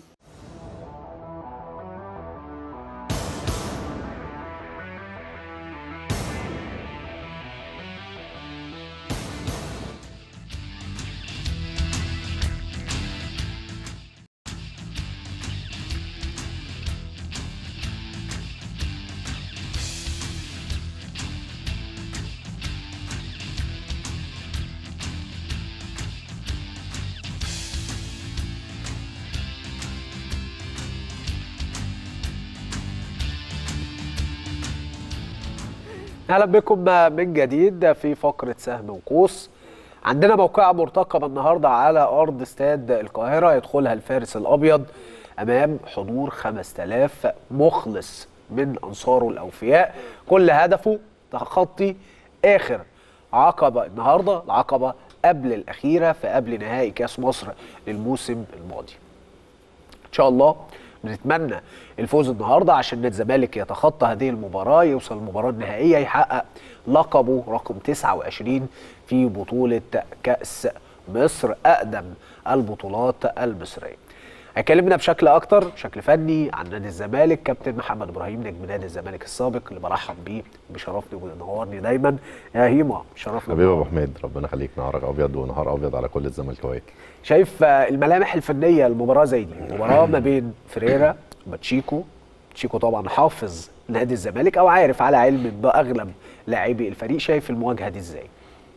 اهلا بكم من جديد في فقره سهم وقوس. عندنا موقعة مرتقبه النهارده على ارض استاد القاهره يدخلها الفارس الابيض امام حضور 5000 مخلص من انصاره الاوفياء، كل هدفه تخطي اخر عقبه النهارده، العقبه قبل الاخيره في قبل نهائي كاس مصر للموسم الماضي. ان شاء الله بنتمنى الفوز النهارده عشان نادي الزمالك يتخطى هذه المباراه، يوصل المباراه النهائيه، يحقق لقبه رقم 29 في بطوله كاس مصر، اقدم البطولات المصريه. هيكلمنا بشكل اكتر بشكل فني عن نادي الزمالك كابتن محمد ابراهيم نجم نادي الزمالك السابق اللي برحب بيه، بيشرفني وينورني دايما. يا هيما شرفنا حبيبي ابو حميد، ربنا يخليك، نهارك ابيض ونهار ابيض على كل الزملكاويه. شايف الملامح الفنيه المباراه زي دي، مباراه ما بين فريرا وتشيكو طبعا حافظ نادي الزمالك او عارف على علم باغلب لاعبي الفريق، شايف المواجهه دي ازاي؟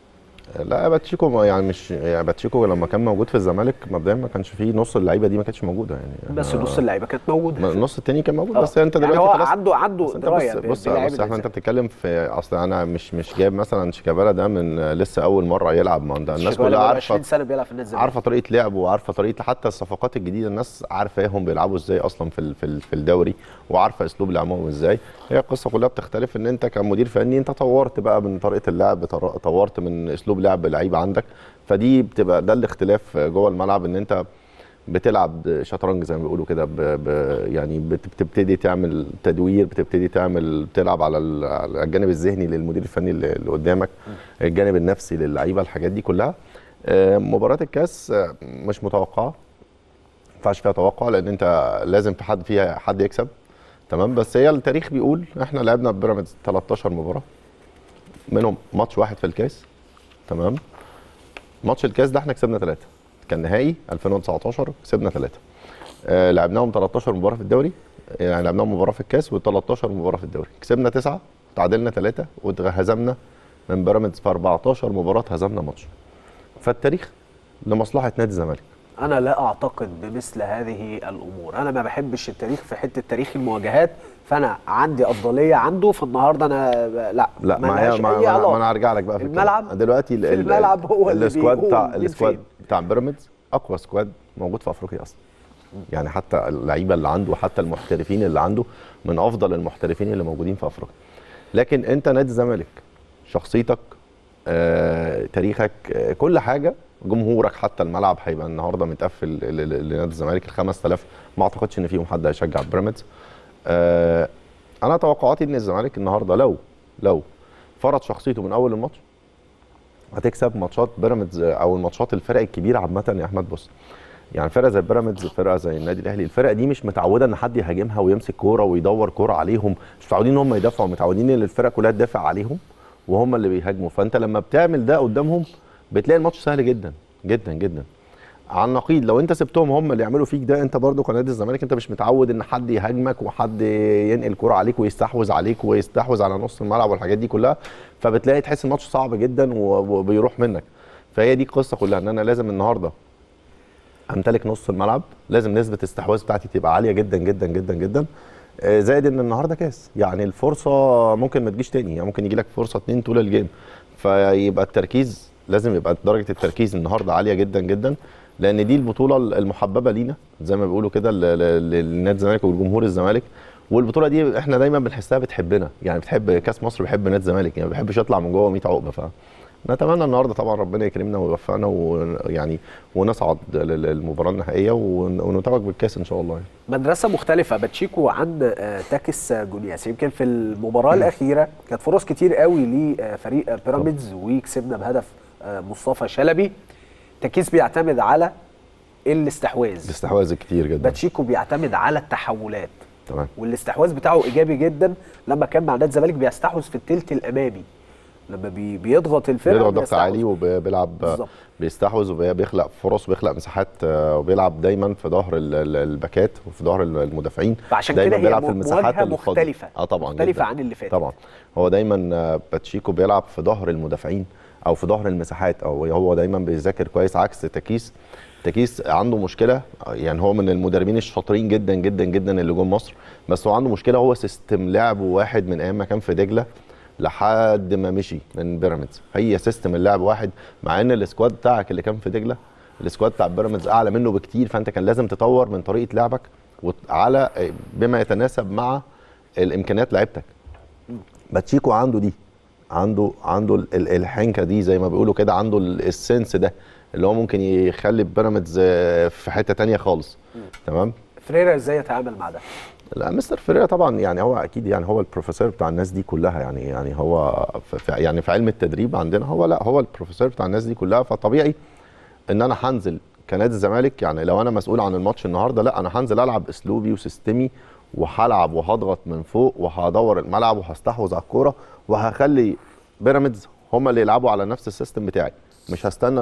لا باتشيكو يعني مش يعني باتشيكو لما كان موجود في الزمالك مبدئيا ما كانش فيه نص اللعيبه دي ما كانتش موجوده يعني بس نص اللعيبه كانت موجوده، النص الثاني كان موجود. بس انت يعني دلوقتي هو خلاص عنده درايه بص انت بتتكلم في اصل انا مش جايب مثلا شيكابالا ده من لسه اول مره يلعب. ما الناس كلها عارفه 20 سنه بيلعب في النادي الزمالك، عارفه طريقه لعبه وعارفه طريقه حتى الصفقات الجديده الناس عارفه هم بيلعبوا ازاي اصلا في الدوري وعارفه اسلوب لعبهم ازاي. هي القصه كلها بتختلف ان انت كمدير فني انت طورت بقى من طريقه اللعب، طورت من اسلوب لعب لعيبه عندك، فدي بتبقى ده الاختلاف جوه الملعب ان انت بتلعب شطرنج زي ما بيقولوا كده يعني بتبتدي تعمل تدوير، بتبتدي تلعب على الجانب الذهني للمدير الفني اللي قدامك، الجانب النفسي للعيبه، الحاجات دي كلها. مباراه الكاس مش متوقعه، ما ينفعش فيها توقع لان انت لازم فيها حد يكسب، تمام. بس هي التاريخ بيقول احنا لعبنا ببيراميدز 13 مباراه منهم ماتش واحد في الكاس، تمام. ماتش الكاس ده احنا كسبنا 3، كان نهائي 2019 كسبنا 3. لعبناهم 13 مباراه في الدوري، يعني لعبناهم مباراه في الكاس و13 مباراه في الدوري، كسبنا 9 تعادلنا 3 وهزمنا من بيراميدز في 14 مباراه، هزمنا ماتش. فالتاريخ لمصلحه نادي الزمالك. انا لا اعتقد بمثل هذه الامور، انا ما بحبش التاريخ في حته تاريخ المواجهات، فانا عندي افضليه عنده. فالنهارده انا لا ما انا هرجع لك بقى في الملعب دلوقتي الملعب هو السكواد بتاع بيراميدز اقوى سكواد موجود في افريقيا اصلا. يعني حتى اللعيبه اللي عنده حتى المحترفين اللي عنده من افضل المحترفين اللي موجودين في افريقيا. لكن انت نادي الزمالك شخصيتك تاريخك كل حاجه، جمهورك، حتى الملعب هيبقى النهارده متقفل لنادي الزمالك. ال 5000 ما اعتقدش ان فيهم حد هيشجع بيراميدز. انا توقعاتي ان الزمالك النهارده لو فرض شخصيته من اول الماتش هتكسب ماتشات بيراميدز او الماتشات الفرق الكبيره عامه. يا احمد بص، يعني فرقه زي بيراميدز، فرقه زي النادي الاهلي، الفرقه دي مش متعوده ان حد يهاجمها ويمسك كوره ويدور كوره عليهم، مش متعودين ان هم يدافعوا، متعودين ان الفرقه كلها تدافع عليهم وهم اللي بيهاجموا. فانت لما بتعمل ده قدامهم بتلاقي الماتش سهل جدا جدا جدا. على النقيض لو انت سبتهم هم اللي يعملوا فيك ده، انت برضو كنادي الزمالك انت مش متعود ان حد يهاجمك وحد ينقل كرة عليك ويستحوذ عليك ويستحوذ على نص الملعب والحاجات دي كلها، فبتلاقي تحس الماتش صعب جدا وبيروح منك. فهي دي القصه كلها، ان انا لازم النهارده امتلك نص الملعب، لازم نسبه الاستحواذ بتاعتي تبقى عاليه جدا جدا جدا جدا. زائد ان النهارده كاس، يعني الفرصه ممكن ما تجيش تاني، يعني ممكن يجي لك فرصه 2 طول الجيم، فيبقى التركيز لازم يبقى درجه التركيز النهارده عاليه جدا جدا، لان دي البطوله المحببه لينا زي ما بيقولوا كده لنادي الزمالك والجمهور الزمالك. والبطوله دي احنا دايما بنحسها بتحبنا، يعني بتحب كاس مصر، بيحب نادي الزمالك، يعني ما بيحبش يطلع من جوه 100 عقبه. فنتمنى النهارده طبعا ربنا يكرمنا ويوفقنا ويعني ونصعد للمباراه النهائيه ونتوج بالكاس ان شاء الله. مدرسه مختلفه باتشيكو عن تاكس جونياس. يمكن في المباراه الاخيره كانت فرص كتير قوي لفريق بيراميدز وكسبنا بهدف مصطفى شلبي. تاكيس بيعتمد على الاستحواذ كتير جدا، باتشيكو بيعتمد على التحولات، تمام. والاستحواذ بتاعه ايجابي جدا. لما كان مع نادي الزمالك بيستحوذ في الثلث الامامي، لما بيضغط الفرقه بيضغط ضغط عالي وبيلعب بيستحوذ وبيخلق فرص وبيخلق مساحات، وبيلعب دايما في ظهر الباكات وفي ظهر المدافعين. فعشان دايما كده بيلعب في المساحات مختلفه طبعا مختلفه عن اللي فات. طبعا هو دايما باتشيكو بيلعب في ظهر المدافعين او في ظهر المساحات، او هو دايما بيذاكر كويس عكس تاكيس عنده مشكله. يعني هو من المدربين الشاطرين جدا جدا جدا اللي جم مصر، بس هو عنده مشكله، هو سيستم لعبه واحد من ايام ما كان في دجله لحد ما مشي من بيراميدز. هي سيستم اللعب واحد، مع ان السكواد بتاعك اللي كان في دجله السكواد بتاع بيراميدز اعلى منه بكتير، فانت كان لازم تطور من طريقه لعبك على بما يتناسب مع الامكانيات لعيبتك. باتشيكو عنده دي، عنده الحنكه دي زي ما بيقولوا كده، عنده السنس ده اللي هو ممكن يخلي بيراميدز في حته ثانيه خالص. تمام. فريرا ازاي يتعامل مع ده؟ لا مستر فريرا طبعا يعني هو اكيد يعني هو البروفيسور بتاع الناس دي كلها، يعني هو يعني في علم التدريب عندنا هو البروفيسور بتاع الناس دي كلها. فطبيعي ان انا هنزل كنادي الزمالك، يعني لو انا مسؤول عن الماتش النهارده، لا انا هنزل العب اسلوبي وسيستمي، وهلعب وهضغط من فوق وهدور الملعب وهستحوذ على الكوره، وهخلي بيراميدز هم اللي يلعبوا على نفس السيستم بتاعي. مش هستنى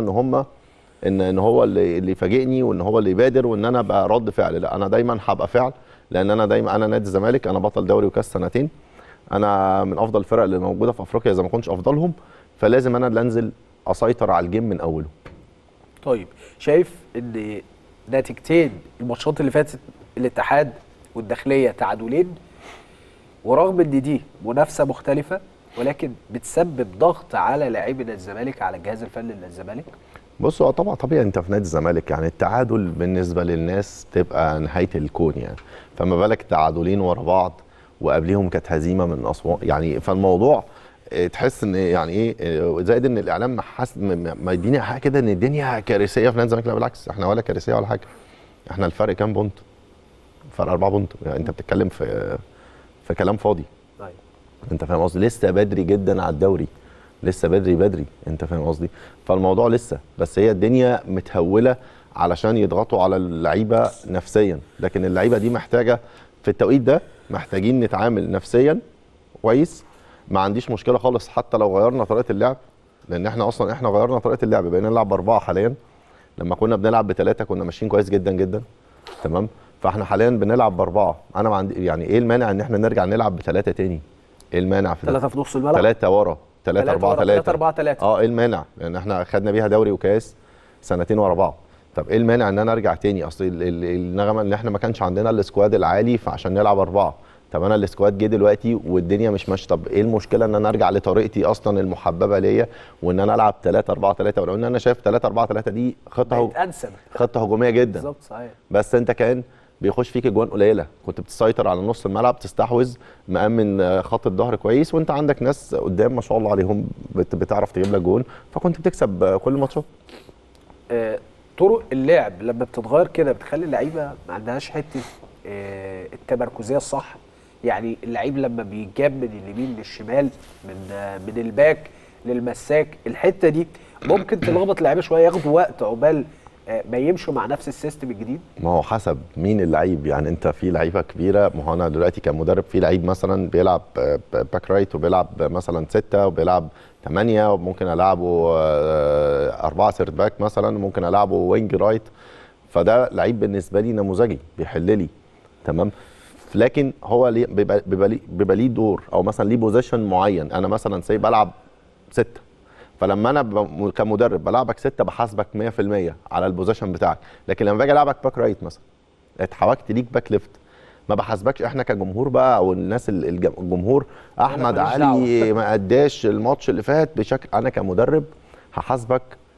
ان هو اللي يفاجئني وان هو اللي يبادر وان انا ابقى رد فعل، لا انا دايما هبقى فعل، لان انا دايما انا نادي الزمالك، انا بطل دوري وكاس سنتين، انا من افضل الفرق اللي موجوده في افريقيا اذا ما كنتش افضلهم، فلازم انا اللي انزل اسيطر على الجيم من اوله. طيب شايف ان نتيجتين الماتشات اللي فاتت الاتحاد والداخليه تعادلين، ورغم ان دي منافسه مختلفه ولكن بتسبب ضغط على لاعبي نادي الزمالك، على الجهاز الفني لنادي الزمالك؟ بص هو طبعا طبيعي انت في نادي الزمالك يعني التعادل بالنسبه للناس تبقى نهايه الكون يعني، فما بالك تعادلين ورا بعض وقبليهم كانت هزيمه من اسوان يعني، فالموضوع تحس ان يعني ايه، زائد ان الاعلام ما يديني حاجه كده ان الدنيا كارثيه في نادي الزمالك. لا بالعكس، احنا ولا كارثيه ولا حاجه، احنا الفرق كام بونت؟ فرق 4 بونت، يعني انت بتتكلم في كلام فاضي. طيب انت فاهم قصدي؟ لسه بدري جدا على الدوري، لسه بدري، انت فاهم قصدي؟ فالموضوع لسه، بس هي الدنيا متهوله علشان يضغطوا على اللعيبه نفسيا، لكن اللعيبه دي محتاجه في التوقيت ده، محتاجين نتعامل نفسيا كويس. ما عنديش مشكله خالص حتى لو غيرنا طريقه اللعب، لان احنا اصلا غيرنا طريقه اللعب، بقينا نلعب ب4 حاليا. لما كنا بنلعب ب3 كنا ماشيين كويس جدا جدا، تمام؟ فاحنا حاليا بنلعب ب4. انا ما عندي يعني ايه المانع ان احنا نرجع نلعب ب3 تاني؟ ايه المانع في 3 في نص الملعب، 3 ورا، 3 4 3 3 4 3 ايه المانع؟ لان احنا خدنا بيها دوري وكاس سنتين ورا بعض. طب ايه المانع ان انا ارجع تاني؟ اصل النغمه ان احنا ما كانش عندنا السكواد العالي فعشان نلعب 4. طب انا السكواد جه دلوقتي والدنيا مش ماشيه، طب ايه المشكله ان انا ارجع لطريقتي اصلا المحببه ليا وان انا العب 3 4 3؟ ولو ان انا شايف 3 4 3 دي خطه هجوميه جدا بالظبط، صحيح، بس انت كان بيخش فيك اجوان قليله، كنت بتسيطر على نص الملعب، تستحوذ، مأمن خط الظهر كويس، وانت عندك ناس قدام ما شاء الله عليهم بتعرف تجيب لك جون، فكنت بتكسب كل الماتشات. طرق اللعب لما بتتغير كده بتخلي اللعيبه ما عندهاش حته التمركزيه الصح، يعني اللعيب لما بيجاب من اليمين للشمال، من الباك للمساك، الحته دي ممكن تلخبط اللعيبه شويه، ياخدوا وقت عقبال ما يمشوا مع نفس السيستم الجديد. ما هو حسب مين اللعيب، يعني انت في لعيبه كبيره، ما هو انا دلوقتي كمدرب في لعيب مثلا بيلعب باك رايت وبيلعب مثلا 6 وبيلعب 8، وممكن العبه 4 سيرد باك مثلا، ممكن العبه وينج رايت، فده لعيب بالنسبه لي نموذجي بيحل لي، تمام؟ لكن هو بيبقى ليه دور او مثلا ليه بوزيشن معين. انا مثلا بلعب 6، فلما انا كمدرب بلعبك 6 بحاسبك 100% على البوزيشن بتاعك، لكن لما باجي العبك باك رايت مثلا اتحركت ليك باك ليفت ما بحاسبكش. احنا كجمهور بقى او الناس الجمهور، احمد علي ما اداش الماتش اللي فات بشكل، انا كمدرب هحاسبك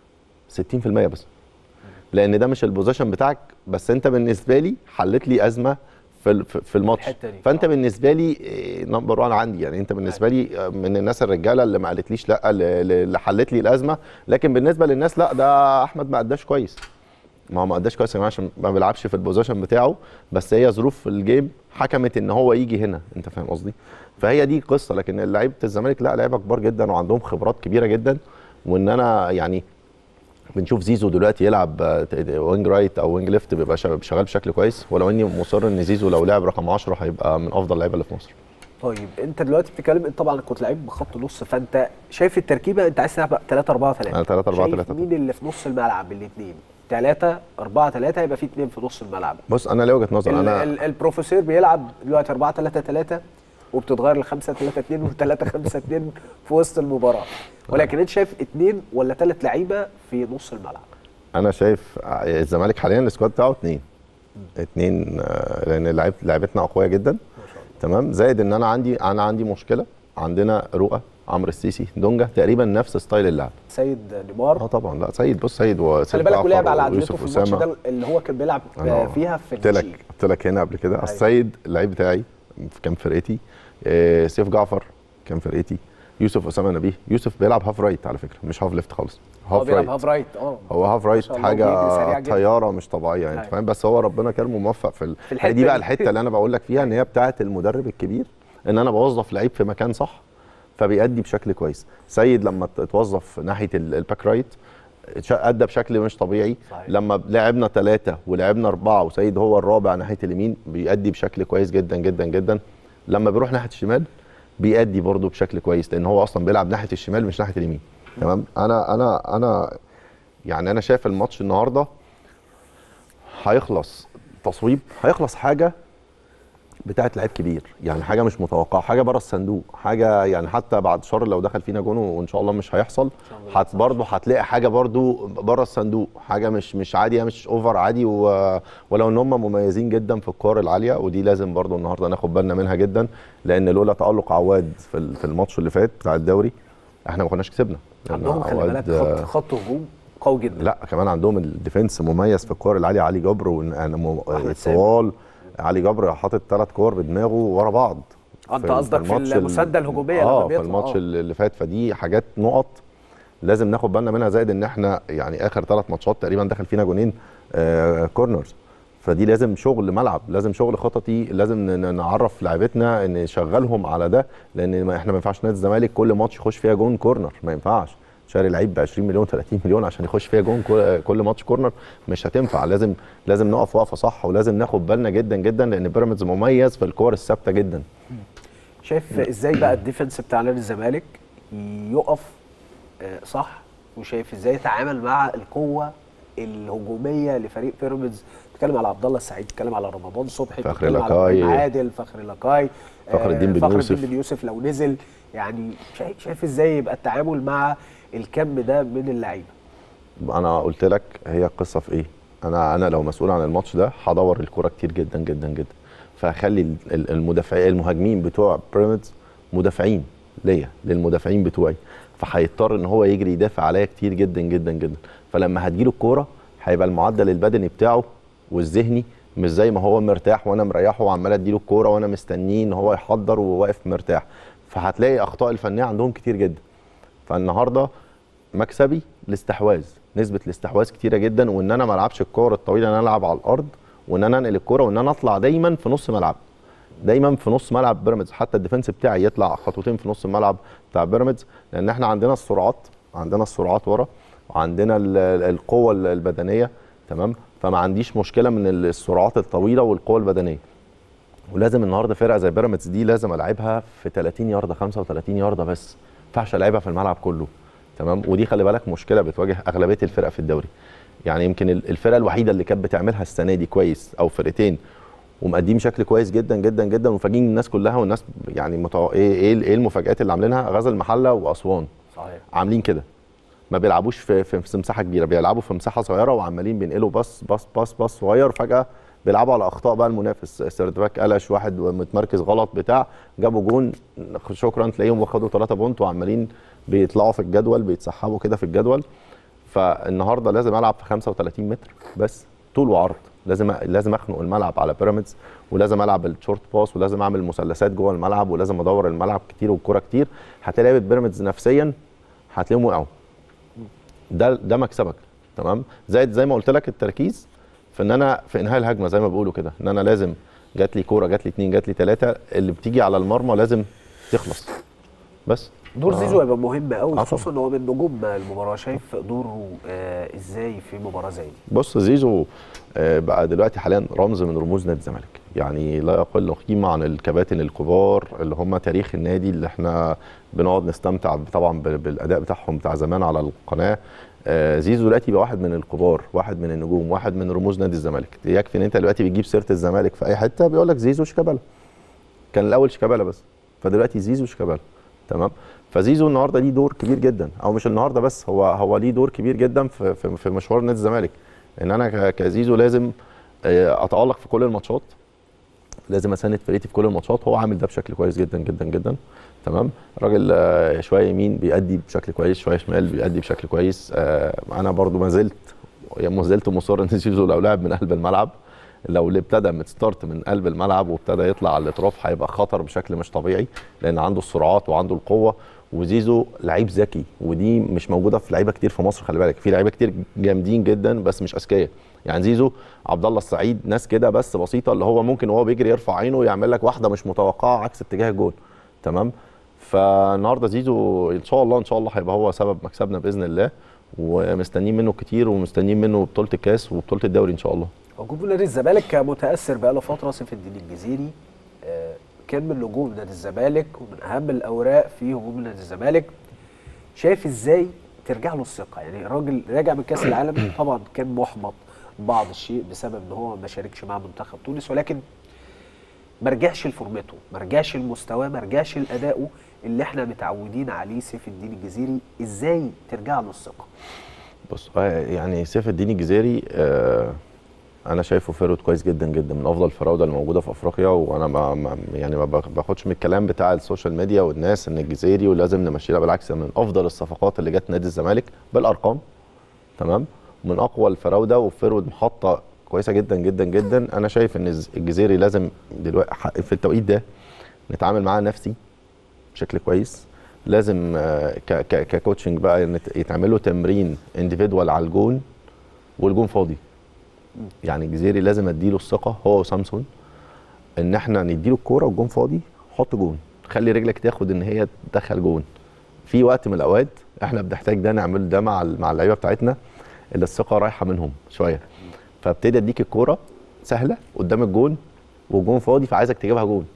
60% بس، لان ده مش البوزيشن بتاعك، بس انت بالنسبه لي حلت لي ازمه في الماتش، فانت بالنسبه لي نمبر 1 عندي، يعني انت بالنسبه لي من الناس الرجاله اللي ما قالتليش لا، اللي حلت لي الازمه. لكن بالنسبه للناس لا، ده احمد ما اداش كويس، ما هو ما اداش كويس يا جماعه عشان ما بيلعبش في البوزيشن بتاعه، بس هي ظروف الجيم حكمت ان هو يجي هنا، انت فاهم قصدي؟ فهي دي قصه. لكن لعيبه الزمالك لا، لعيبه كبار جدا وعندهم خبرات كبيره جدا، وان انا يعني بنشوف زيزو دلوقتي يلعب وينج رايت او وينج ليفت بيبقى شغال بشكل كويس، ولو اني مصر ان زيزو لو لعب رقم 10 هيبقى من افضل اللعيبه اللي في مصر. طيب انت دلوقتي بتتكلم، انت طبعا كنت لعيب بخط نص، فانت شايف التركيبه انت عايز تلعب 3 4 3، انا 3 4 3. مين اللي في نص الملعب؟ الاثنين 3 4 3 هيبقى في 2 في نص الملعب. بص انا ليه وجهه نظر، انا البروفيسور بيلعب دلوقتي 4 3 3 وبتتغير ل 5 3 2 و 3 5 2 في وسط المباراه، ولكن انت شايف 2 ولا 3 لعيبه في نص الملعب؟ انا شايف الزمالك حاليا السكواد بتاعه 2 لان لعيبتنا اقوياء جدا، تمام؟ زائد ان انا عندي مشكله، عندنا رؤى، عمرو السيسي، دونجا تقريبا نفس ستايل اللعب. سيد نيمار طبعا، لا سيد، بص سيد خلي بالك ولعب على عدلته في الماتش ده اللي هو كان بيلعب فيها في قلت لك هنا قبل كده. السيد اللعيب بتاعي كان فرقتي، سيف جعفر كان فرقتي، يوسف اسامه نبيه. يوسف بيلعب هاف رايت على فكره، مش هاف ليفت خالص، هاف رايت. هو هاف رايت حاجه طياره مش طبيعيه، انت فاهم؟ بس هو ربنا كرمه موفق في الحته دي بقى، الحته اللي انا بقول لك فيها ان هي بتاعه المدرب الكبير، ان انا بوظف لعيب في مكان صح فبيأدي بشكل كويس. سيد لما اتوظف ناحيه الباك رايت ادى بشكل مش طبيعي، صحيح. لما لعبنا 3 ولعبنا 4 وسيد هو الرابع ناحيه اليمين بيأدي بشكل كويس جدا جدا جدا. لما بيروح ناحيه الشمال بيأدي برضه بشكل كويس، لان هو اصلا بيلعب ناحيه الشمال مش ناحيه اليمين، تمام؟ انا يعني انا شايف الماتش النهارده هيخلص تصويب، هيخلص حاجه بتاعت لعيب كبير، يعني حاجه مش متوقعه، حاجه بره الصندوق، حاجه يعني حتى بعد شهر لو دخل فينا جون وان شاء الله مش هيحصل، برضه هتلاقي حاجه برضه بره الصندوق، حاجه مش عاديه، مش اوفر عادي، ولو ان هم مميزين جدا في الكور العاليه، ودي لازم برضه النهارده ناخد بالنا منها جدا، لان لولا تالق عواد في الماتش اللي فات بتاع الدوري احنا ما كناش كسبنا. عندهم خلي بالك خط هجوم قوي جدا. لا كمان عندهم الديفنس مميز في الكور العاليه، علي جبر طوال، علي جبر حاطط 3 كور بدماغه ورا بعض. انت قصدك في المسانده الهجوميه في الماتش اللي فات، فدي حاجات نقط لازم ناخد بالنا منها، زائد ان احنا يعني اخر 3 ماتشات تقريبا دخل فينا جونين كورنرز، فدي لازم شغل ملعب، لازم شغل خططي، لازم نعرف لاعبتنا ان نشغلهم على ده، لان احنا ما ينفعش نادي الزمالك كل ماتش يخش فيها جون كورنر، ما ينفعش شاري لعيب ب 20 مليون 30 مليون عشان يخش فيها جون كل ماتش كورنر، مش هتنفع. لازم نقف وقفه صح، ولازم ناخد بالنا جدا جدا، لان بيراميدز مميز في الكور الثابته جدا. شايف ازاي بقى الديفنس بتاع نادي الزمالك يقف صح، وشايف ازاي يتعامل مع القوه الهجوميه لفريق بيراميدز؟ بتتكلم على عبد الله السعيد، بتتكلم على رمضان صبحي، بتتكلم على عادل، فخر لقاي، فخر الدين بن يوسف لو نزل، يعني شايف ازاي يبقى التعامل مع الكم ده من اللعيبه؟ انا قلت لك هي القصه في ايه؟ انا لو مسؤول عن الماتش ده هدور الكوره كتير جدا جدا جدا، فهخلي المهاجمين بتوع بيراميدز مدافعين للمدافعين بتوعي، فهيضطر ان هو يجري يدافع عليا كتير جدا جدا جدا، فلما هتجيله الكوره هيبقى المعدل البدني بتاعه والذهني مش زي ما هو مرتاح وانا مريحه وعمال اديله الكوره وانا مستنيه ان هو يحضر وواقف مرتاح، فهتلاقي اخطاء الفنيه عندهم كتير جدا. فالنهارده مكسبي الاستحواذ، نسبه الاستحواذ كتيره جدا، وان انا ما العبش الكوره الطويله، ان انا العب على الارض، وان انا انقل الكوره، وان انا اطلع دايما في نص ملعب، دايما في نص ملعب بيراميدز، حتى الديفنس بتاعي يطلع خطوتين في نص الملعب بتاع بيراميدز، لان احنا عندنا السرعات ورا، وعندنا القوه البدنيه، تمام، فما عنديش مشكله من السرعات الطويله والقوه البدنيه. ولازم النهارده فرقه زي بيراميدز دي لازم العبها في 30 يارده 35 يارده بس، ما ينفعش العبها في الملعب كله، تمام. ودي خلي بالك مشكله بتواجه اغلبيه الفرق في الدوري، يعني يمكن الفرقه الوحيده اللي كانت بتعملها السنه دي كويس او فرقتين ومقدمين شكل كويس جدا جدا جدا ومفاجئين الناس كلها، والناس يعني ايه المفاجآت اللي عاملينها؟ غزل المحله واسوان، صحيح، عاملين كده، ما بيلعبوش في مساحه كبيره، بيلعبوا في مساحه صغيره وعمالين بينقلوا باص صغير، فجاه بيلعبوا على اخطاء بقى المنافس، سيرتباك قلش، واحد متمركز غلط بتاع، جابوا جون، شكرا، تلاقيهم واخدوا 3 بونت وعمالين بيطلعوا في الجدول، بيتسحبوا كده في الجدول. فالنهارده لازم العب في 35 متر بس طول وعرض، لازم اخنق الملعب على بيراميدز، ولازم العب الشورت باس، ولازم اعمل مثلثات جوه الملعب، ولازم ادور الملعب كتير والكره كتير. هتلاقي لعيبه بيراميدز نفسيا هتلاقيهم وقعوا، ده مكسبك، تمام. زي ما قلت لك التركيز في ان انا في انهاء الهجمه، زي ما بيقولوا كده، ان انا لازم جات لي كوره، جات لي 2، جات لي 3، اللي بتيجي على المرمى لازم تخلص بس. دور زيزو هيبقى مهم قوي، خصوصا ان هو من نجوم المباراه. شايف دوره ازاي في مباراه زي دي؟ بص، زيزو بقى دلوقتي حاليا رمز من رموز نادي الزمالك، يعني لا يقل قيمه عن الكباتن الكبار اللي هم تاريخ النادي، اللي احنا بنقعد نستمتع طبعا بالاداء بتاعهم بتاع زمان على القناه. زيزو دلوقتي بقى واحد من الكبار، واحد من النجوم، واحد من رموز نادي الزمالك. يكفي ان انت دلوقتي بتجيب سيره الزمالك في اي حته بيقول لك زيزو شيكابالا، كان الاول شيكابالا بس، فدلوقتي زيزو شيكابالا، تمام. فزيزو النهارده ليه دور كبير جدا، او مش النهارده بس، هو ليه دور كبير جدا في مشوار نادي الزمالك، ان انا كزيزو لازم اتالق في كل الماتشات، لازم اساند فرقتي في كل الماتشات. هو عامل ده بشكل كويس جدا جدا جدا، تمام. راجل شويه يمين بيأدي بشكل كويس، شويه شمال بيأدي بشكل كويس. انا برضو ما زلت مصر ان زيزو لو لعب من قلب الملعب، لو ابتدى متستارت من قلب الملعب وابتدى يطلع على الاطراف، هيبقى خطر بشكل مش طبيعي، لان عنده السرعات وعنده القوه. وزيزو لعيب ذكي، ودي مش موجوده في لعيبه كتير في مصر، خلي بالك، في لعيبه كتير جامدين جدا بس مش اذكياء. يعني زيزو، عبد الله السعيد، ناس كده بس بسيطه، اللي هو ممكن وهو بيجري يرفع عينه ويعمل لك واحده مش متوقعه عكس اتجاه الجول، تمام. فالنهارده زيزو ان شاء الله هيبقى هو سبب مكسبنا باذن الله، ومستنيين منه كتير، ومستنيين منه بطوله الكاس وبطوله الدوري ان شاء الله. هجوم نادي الزمالك متاثر بقاله فتره. سيف الدين الجزيري كان من نجوم نادي الزمالك ومن اهم الاوراق في هجوم نادي الزمالك. شايف ازاي ترجع له الثقه؟ يعني الراجل راجع من كاس العالم، طبعا كان محبط بعض الشيء بسبب ان هو ما شاركش مع منتخب تونس، ولكن ما رجعش لفورمته، ما رجعش لمستواه، ما رجعش لادائه اللي احنا متعودين عليه سيف الدين الجزيري، ازاي ترجع له الثقه؟ بص يعني سيف الدين الجزيري انا شايفه فيرود كويس جدا جدا، من افضل الفراوده اللي موجوده في افريقيا. وانا ما باخدش من الكلام بتاع السوشيال ميديا والناس ان الجزيري ولازم نمشيها، بالعكس من افضل الصفقات اللي جت نادي الزمالك بالارقام، تمام، من اقوى الفراوده وفيرود محطه كويسه جدا جدا جدا. انا شايف ان الجزيري لازم دلوقتي في التوقيت ده نتعامل معاه نفسي بشكل كويس. لازم ككوتشنج بقى يتعمل له تمرين انديفيدوال على الجون والجون فاضي. يعني الجزيري لازم اديله الثقه هو وسامسون ان احنا نديله الكوره والجون فاضي، حط جون، خلي رجلك تاخد ان هي تدخل جون. في وقت من الاوقات احنا بنحتاج ده نعمل ده مع اللعيبه بتاعتنا اللي الثقه رايحه منهم شويه، فابتدي اديك الكوره سهله قدام الجون والجون فاضي، فعايزك تجيبها جون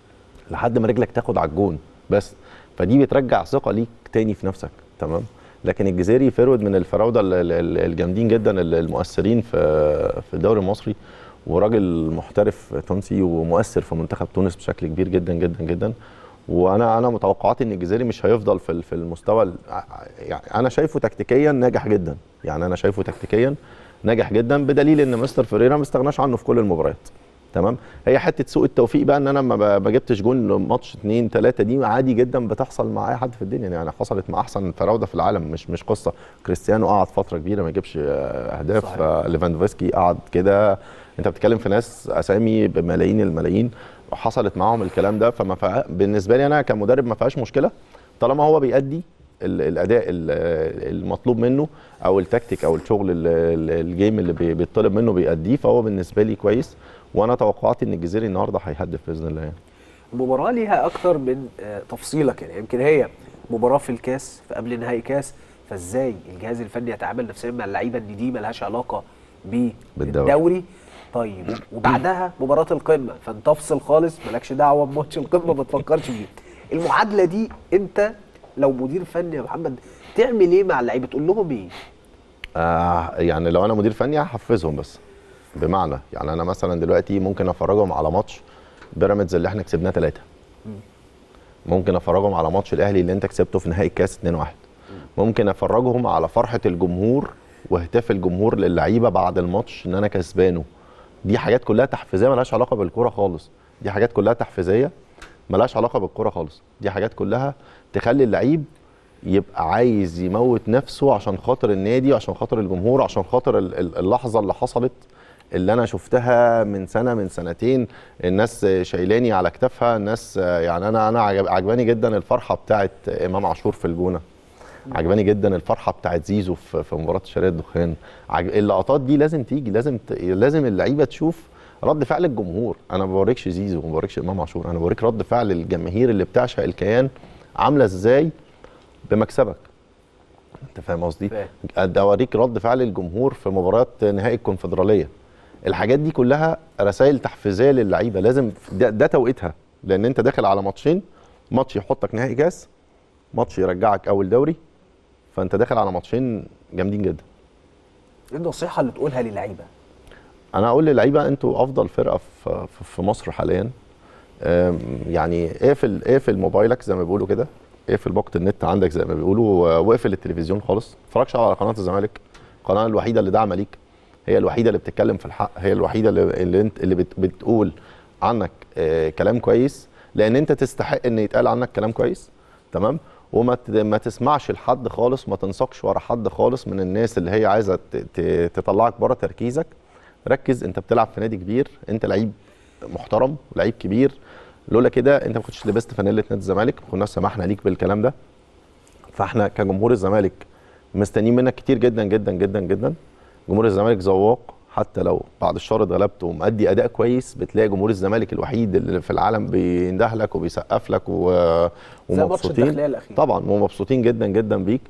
لحد ما رجلك تاخد على الجون بس، فدي بترجع ثقه ليك تاني في نفسك، تمام. لكن الجزيري فيرود من الفراوده الجامدين جدا المؤثرين في الدوري المصري، وراجل محترف تونسي ومؤثر في منتخب تونس بشكل كبير جدا جدا جدا. وانا متوقعاتي ان الجزيري مش هيفضل في المستوى، يعني انا شايفه تكتيكيا ناجح جدا، يعني انا شايفه تكتيكيا ناجح جدا، بدليل ان مستر فيريرا ما استغناش عنه في كل المباريات، تمام. هي حته سوء التوفيق بقى ان انا ما جبتش جون ماتش 2 3 دي عادي جدا بتحصل مع اي حد في الدنيا، يعني حصلت مع احسن فراوده في العالم، مش قصه. كريستيانو قعد فتره كبيره ما يجيبش اهداف، ليفاندوفسكي قعد كده، انت بتتكلم في ناس اسامي بملايين الملايين حصلت معاهم الكلام ده. بالنسبه لي انا كمدرب ما فيهاش مشكله طالما هو بيأدي الاداء المطلوب منه او التكتيك او الشغل الجيم اللي بيطلب منه بيأديه، فهو بالنسبه لي كويس. وانا توقعاتي ان الجزيري النهارده هيهدف باذن الله. يعني المباراه ليها اكتر من تفصيله كده، يمكن هي مباراه في الكاس في قبل نهائي كاس، فازاي الجهاز الفني يتعامل نفسيا مع اللعيبه ان دي مالهاش علاقه بالدوري. طيب وبعدها مباراه القمه، فانت تفصل خالص مالكش دعوه بماتش القمه ما تفكرش فيه. المعادله دي انت لو مدير فني يا محمد تعمل ايه مع اللعيبه؟ تقول لهم ايه؟ يعني لو انا مدير فني هحفزهم، بس بمعنى يعني انا مثلا دلوقتي ممكن افرجهم على ماتش بيراميدز اللي احنا كسبناه 3، ممكن افرجهم على ماتش الاهلي اللي انت كسبته في نهائي الكاس 2-1، ممكن افرجهم على فرحه الجمهور واهتاف الجمهور للعيبه بعد الماتش ان انا كسبانه. دي حاجات كلها تحفيزيه مالهاش علاقه بالكوره خالص، دي حاجات كلها تحفيزيه مالهاش علاقه بالكوره خالص، دي حاجات كلها تخلي اللعيب يبقى عايز يموت نفسه عشان خاطر النادي، عشان خاطر الجمهور، عشان خاطر اللحظه اللي حصلت اللي انا شفتها من سنه من سنتين، الناس شايلاني على كتافها، الناس يعني انا عجباني جدا الفرحه بتاعت امام عاشور في الجونه، عجباني جدا الفرحه بتاعت زيزو في مباراه شارع الدخان. اللقطات دي لازم تيجي، لازم اللعيبه تشوف رد فعل الجمهور. انا ما بوريكش زيزو وما بوريكش امام عاشور، انا بوريك رد فعل الجماهير اللي بتعشق الكيان عامله ازاي بمكسبك. انت فاهم قصدي؟ اوريك رد فعل الجمهور في مباراه نهائي الكونفدراليه. الحاجات دي كلها رسائل تحفيزيه للعيبه، لازم ده توقيتها، لان انت داخل على ماتشين، ماتش يحطك نهائي كاس، ماتش يرجعك اول دوري، فانت داخل على ماتشين جامدين جدا. ايه النصيحه اللي تقولها للعيبه؟ انا اقول للعيبه انتوا افضل فرقه في مصر حاليا، يعني اقفل موبايلك زي ما بيقولوا كده، اقفل باقه النت عندك زي ما بيقولوا، واقفل التلفزيون خالص، ما تتفرجش على قناه الزمالك، القناه الوحيده اللي داعمه ليك، هي الوحيده اللي بتتكلم في الحق، هي الوحيده اللي بتقول عنك كلام كويس، لان انت تستحق ان يتقال عنك كلام كويس، تمام. وما تسمعش لحد خالص، ما تنساقش ورا حد خالص من الناس اللي هي عايزه تطلعك بره تركيزك. ركز، انت بتلعب في نادي كبير، انت لعيب محترم لعيب كبير، لولا كده انت ما كنتش لبست فانيله نادي الزمالك، ما كناش سمحنا ليك بالكلام ده. فاحنا كجمهور الزمالك مستنيين منك كتير جدا جدا جدا جدا. جمهور الزمالك ذواق، حتى لو بعد الشهر اتغلبت ومؤدي اداء كويس، بتلاقي جمهور الزمالك الوحيد اللي في العالم بينده لك وبيسقف لك ومبسوطين طبعا، ومبسوطين جدا جدا بيك.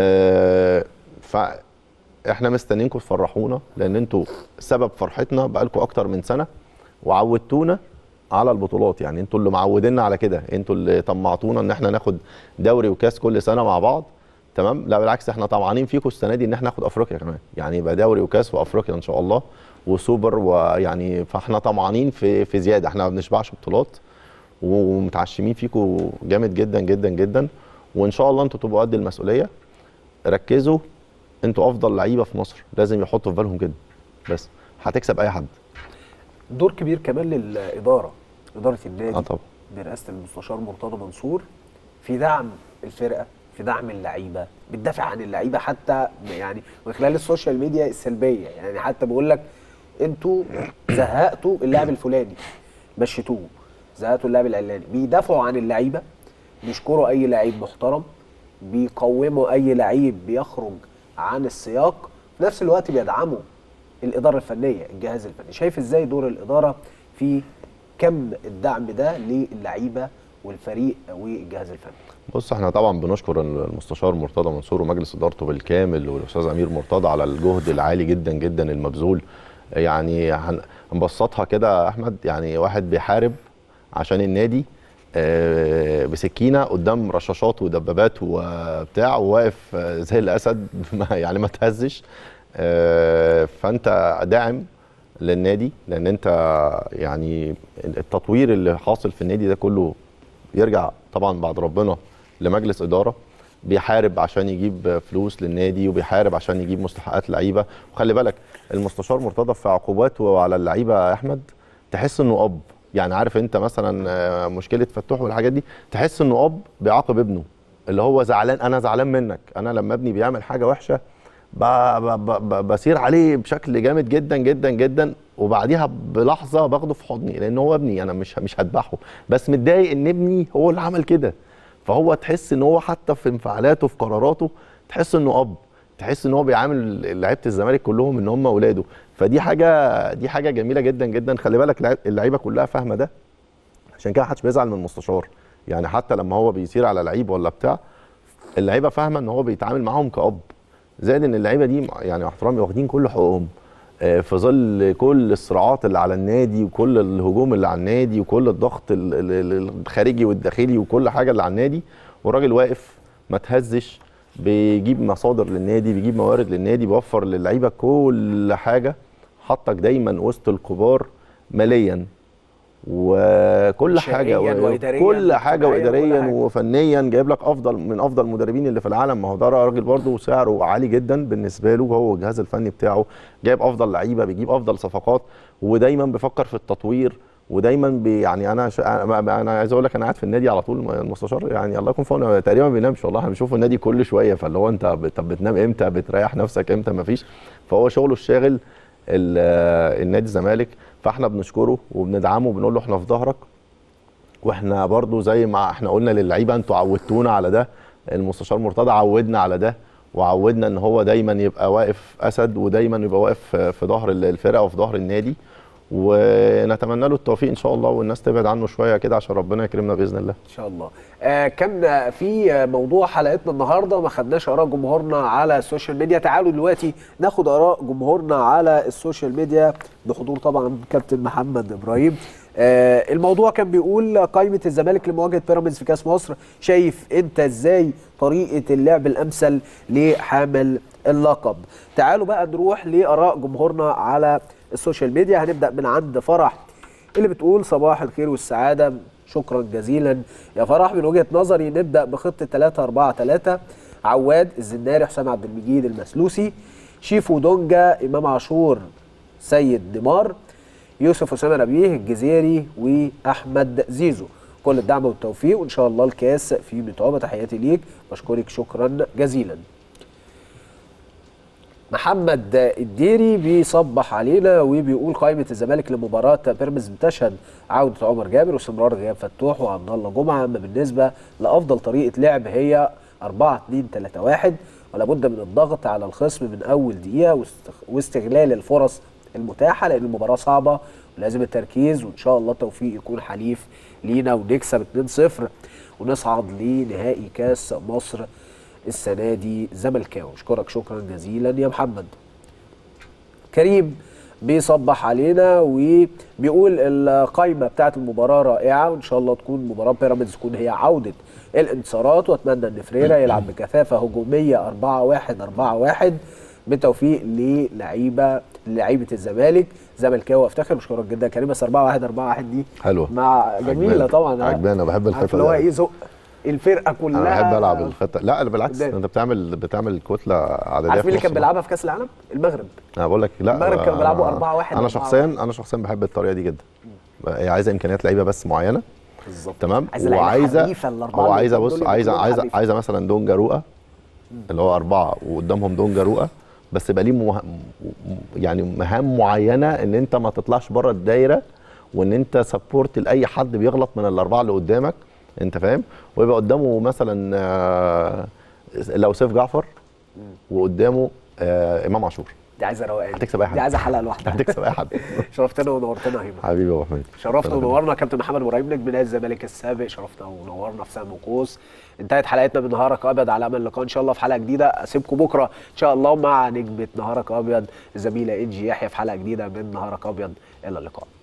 فاحنا مستنيينكم تفرحونا، لان انتوا سبب فرحتنا بقالكم اكتر من سنه، وعودتونا على البطولات. يعني انتوا اللي معودينا على كده، انتوا اللي طمعتونا ان احنا ناخد دوري وكاس كل سنه مع بعض، تمام. لا بالعكس احنا طمعانين فيكم السنه دي ان احنا ناخد افريقيا كمان، يعني يبقى دوري وكاس وافريقيا ان شاء الله وسوبر، ويعني فاحنا طمعانين في زياده، احنا ما بنشبعش بطولات ومتعشمين فيكم جامد جدا جدا جدا، وان شاء الله انتوا تبقوا قد المسؤوليه. ركزوا، انتوا افضل لعيبه في مصر، لازم يحطوا في بالهم كده، بس هتكسب اي حد. دور كبير كمان للاداره، اداره النادي طبعا برئاسه المستشار مرتضى منصور في دعم الفرقه، في دعم اللعيبه، بتدافع عن اللعيبه حتى يعني من خلال السوشيال ميديا السلبيه، يعني حتى بيقول لك انتوا زهقتوا اللاعب الفلاني مشيتوه، زهقتوا اللاعب العلاني، بيدافعوا عن اللعيبه، بيشكروا اي لعيب محترم، بيقوموا اي لعيب بيخرج عن السياق، في نفس الوقت بيدعموا الاداره الفنيه، الجهاز الفني. شايف ازاي دور الاداره في كم الدعم ده للعيبه والفريق والجهاز الفني؟ بص احنا طبعا بنشكر المستشار مرتضى منصور ومجلس ادارته بالكامل والاستاذ امير مرتضى على الجهد العالي جدا جدا المبذول. يعني هنبسطها كده يا احمد، يعني واحد بيحارب عشان النادي بسكينه قدام رشاشات ودبابات وبتاع، وواقف زي الاسد يعني ما تهزش. فانت داعم للنادي، لان انت يعني التطوير اللي حاصل في النادي ده كله يرجع طبعا بعد ربنا لمجلس اداره بيحارب عشان يجيب فلوس للنادي، وبيحارب عشان يجيب مستحقات لعيبه. وخلي بالك المستشار مرتضى في عقوباته على اللعيبه يا احمد تحس انه اب، يعني عارف انت مثلا مشكله فتوح والحاجات دي، تحس انه اب بيعاقب ابنه اللي هو زعلان، انا زعلان منك، انا لما ابني بيعمل حاجه وحشه بسير عليه بشكل جامد جدا جدا جدا، وبعديها بلحظه باخده في حضني لان هو ابني، انا مش هذبحه، بس متضايق ان ابني هو اللي عمل كده. فهو تحس ان هو حتى في انفعالاته في قراراته تحس انه اب، تحس ان هو بيعامل لعيبه الزمالك كلهم ان هم اولاده. فدي حاجه جميله جدا جدا. خلي بالك اللعيبه كلها فاهمه ده، عشان كده محدش بيزعل من المستشار، يعني حتى لما هو بيسير على لعيب ولا بتاع اللعيبه فاهمه ان هو بيتعامل معاهم كأب. زائد ان اللعيبه دي يعني احترامي واخدين كل حقوقهم في ظل كل الصراعات اللي على النادي وكل الهجوم اللي على النادي وكل الضغط الخارجي والداخلي وكل حاجه اللي على النادي، والراجل واقف ما تهزش، بيجيب مصادر للنادي، بيجيب موارد للنادي، بيوفر للعيبه كل حاجه، حطك دايما وسط الكبار ماليا وكل حاجه وكل حاجه واداريا وفنيا، جايب لك من افضل المدربين اللي في العالم. ما هو ده راجل برضه سعره عالي جدا بالنسبه له، هو الجهاز الفني بتاعه جايب افضل لعيبه، بيجيب افضل صفقات، ودايما بيفكر في التطوير، ودايما يعني انا عايز اقول لك انا قاعد في النادي على طول، المستشار يعني الله يكون في عونه تقريبا ما بينامش والله، احنا بنشوفه النادي كل شويه، فاللي هو انت طب بتنام امتى؟ بتريح نفسك امتى؟ ما فيش. فهو شغله الشاغل النادي الزمالك، فاحنا بنشكره وبندعمه وبنقول له احنا في ظهرك. واحنا برضو زي ما احنا قلنا للعيبه انتوا عودتونا على ده، المستشار مرتضى عودنا على ده، وعودنا ان هو دايما يبقى واقف اسد، ودايما يبقى واقف في ظهر الفرقه وفي ظهر النادي، ونتمنى له التوفيق ان شاء الله، والناس تبعد عنه شويه كده عشان ربنا يكرمنا باذن الله ان شاء الله. كان في موضوع حلقتنا النهارده ما خدناش اراء جمهورنا على السوشيال ميديا، تعالوا دلوقتي ناخد اراء جمهورنا على السوشيال ميديا بحضور طبعا كابتن محمد ابراهيم. الموضوع كان بيقول قائمه الزمالك لمواجهه بيراميدز في كاس مصر، شايف انت ازاي طريقه اللعب الامثل لحامل اللقب؟ تعالوا بقى نروح لاراء جمهورنا على السوشيال ميديا. هنبدا من عند فرح اللي بتقول صباح الخير والسعاده، شكرا جزيلا يا فرح. من وجهه نظري نبدا بخطه 3-4-3، عواد، الزناري، حسام عبد المجيد، المسلوسي، شيفو، دونجا، امام عاشور، سيد نيمار، يوسف اسامه نبيه، الجزيري، واحمد زيزو. كل الدعم والتوفيق وان شاء الله الكاس في متعوبه. تحياتي ليك، بشكرك شكرا جزيلا. محمد الديري بيصبح علينا وبيقول قائمه الزمالك لمباراه بيراميدز بتشهد عوده عمر جابر واستمرار غياب فتوح وعبد الله جمعه، اما بالنسبه لافضل طريقه لعب هي 4-2-3-1، ولا بد من الضغط على الخصم من اول دقيقه واستغلال الفرص المتاحه، لان المباراه صعبه ولازم التركيز، وان شاء الله التوفيق يكون حليف لينا ونكسب 2-0 ونصعد لنهائي كاس مصر السنه دي زملكاوي. اشكرك شكرا جزيلا يا محمد. كريم بيصبح علينا وبيقول القايمه بتاعت المباراه رائعه، وان شاء الله تكون مباراه بيراميدز تكون هي عوده الانتصارات، واتمنى ان فريرا يلعب بكثافه هجوميه 4-1 بالتوفيق للعيبه الزمالك. زملكاوي افتخر، بشكرك جدا كريم. بس 4-1 دي حلوه مع جميله طبعا، عجباني. بحب الخطه اللي هو ايه، زق الفرقه كلها. انا بحب العب الخطه. لا بالعكس، انت بتعمل كتله عدديه. عارف مين اللي كان بيلعبها في كاس العالم؟ المغرب. انا بقول لك لا، المغرب كانوا بيلعبوا 4-1. انا شخصيا بحب الطريقه دي جدا. هي عايزه امكانيات لعيبه بس معينه. بالظبط. تمام. عايزه مثلا دونجا رؤى اللي هو 4 وقدامهم دونجا رؤى، بس يبقى ليه يعني مهام معينه، ان انت ما تطلعش بره الدايره، وان انت سبورت لاي حد بيغلط من الاربعه اللي قدامك، انت فاهم. ويبقى قدامه مثلا لو سيف جعفر وقدامه امام عاشور. دي عايزه روقان، هتكسب اي حد. دي عايزه حلقه لوحدها. هتكسب اي حد. شرفتنا ونورتنا يا هيما. حبيبي يا ابو حميد، شرفنا ونورنا. كابتن محمد ابراهيم نجم نادي الزمالك السابق، شرفنا ونورنا في سهم وقوس. انتهت حلقتنا من نهارك ابيض، على امل اللقاء ان شاء الله في حلقه جديده. اسيبكم بكره ان شاء الله مع نجمه نهارك ابيض الزميله انجي يحيى في حلقه جديده من نهارك ابيض. الى اللقاء.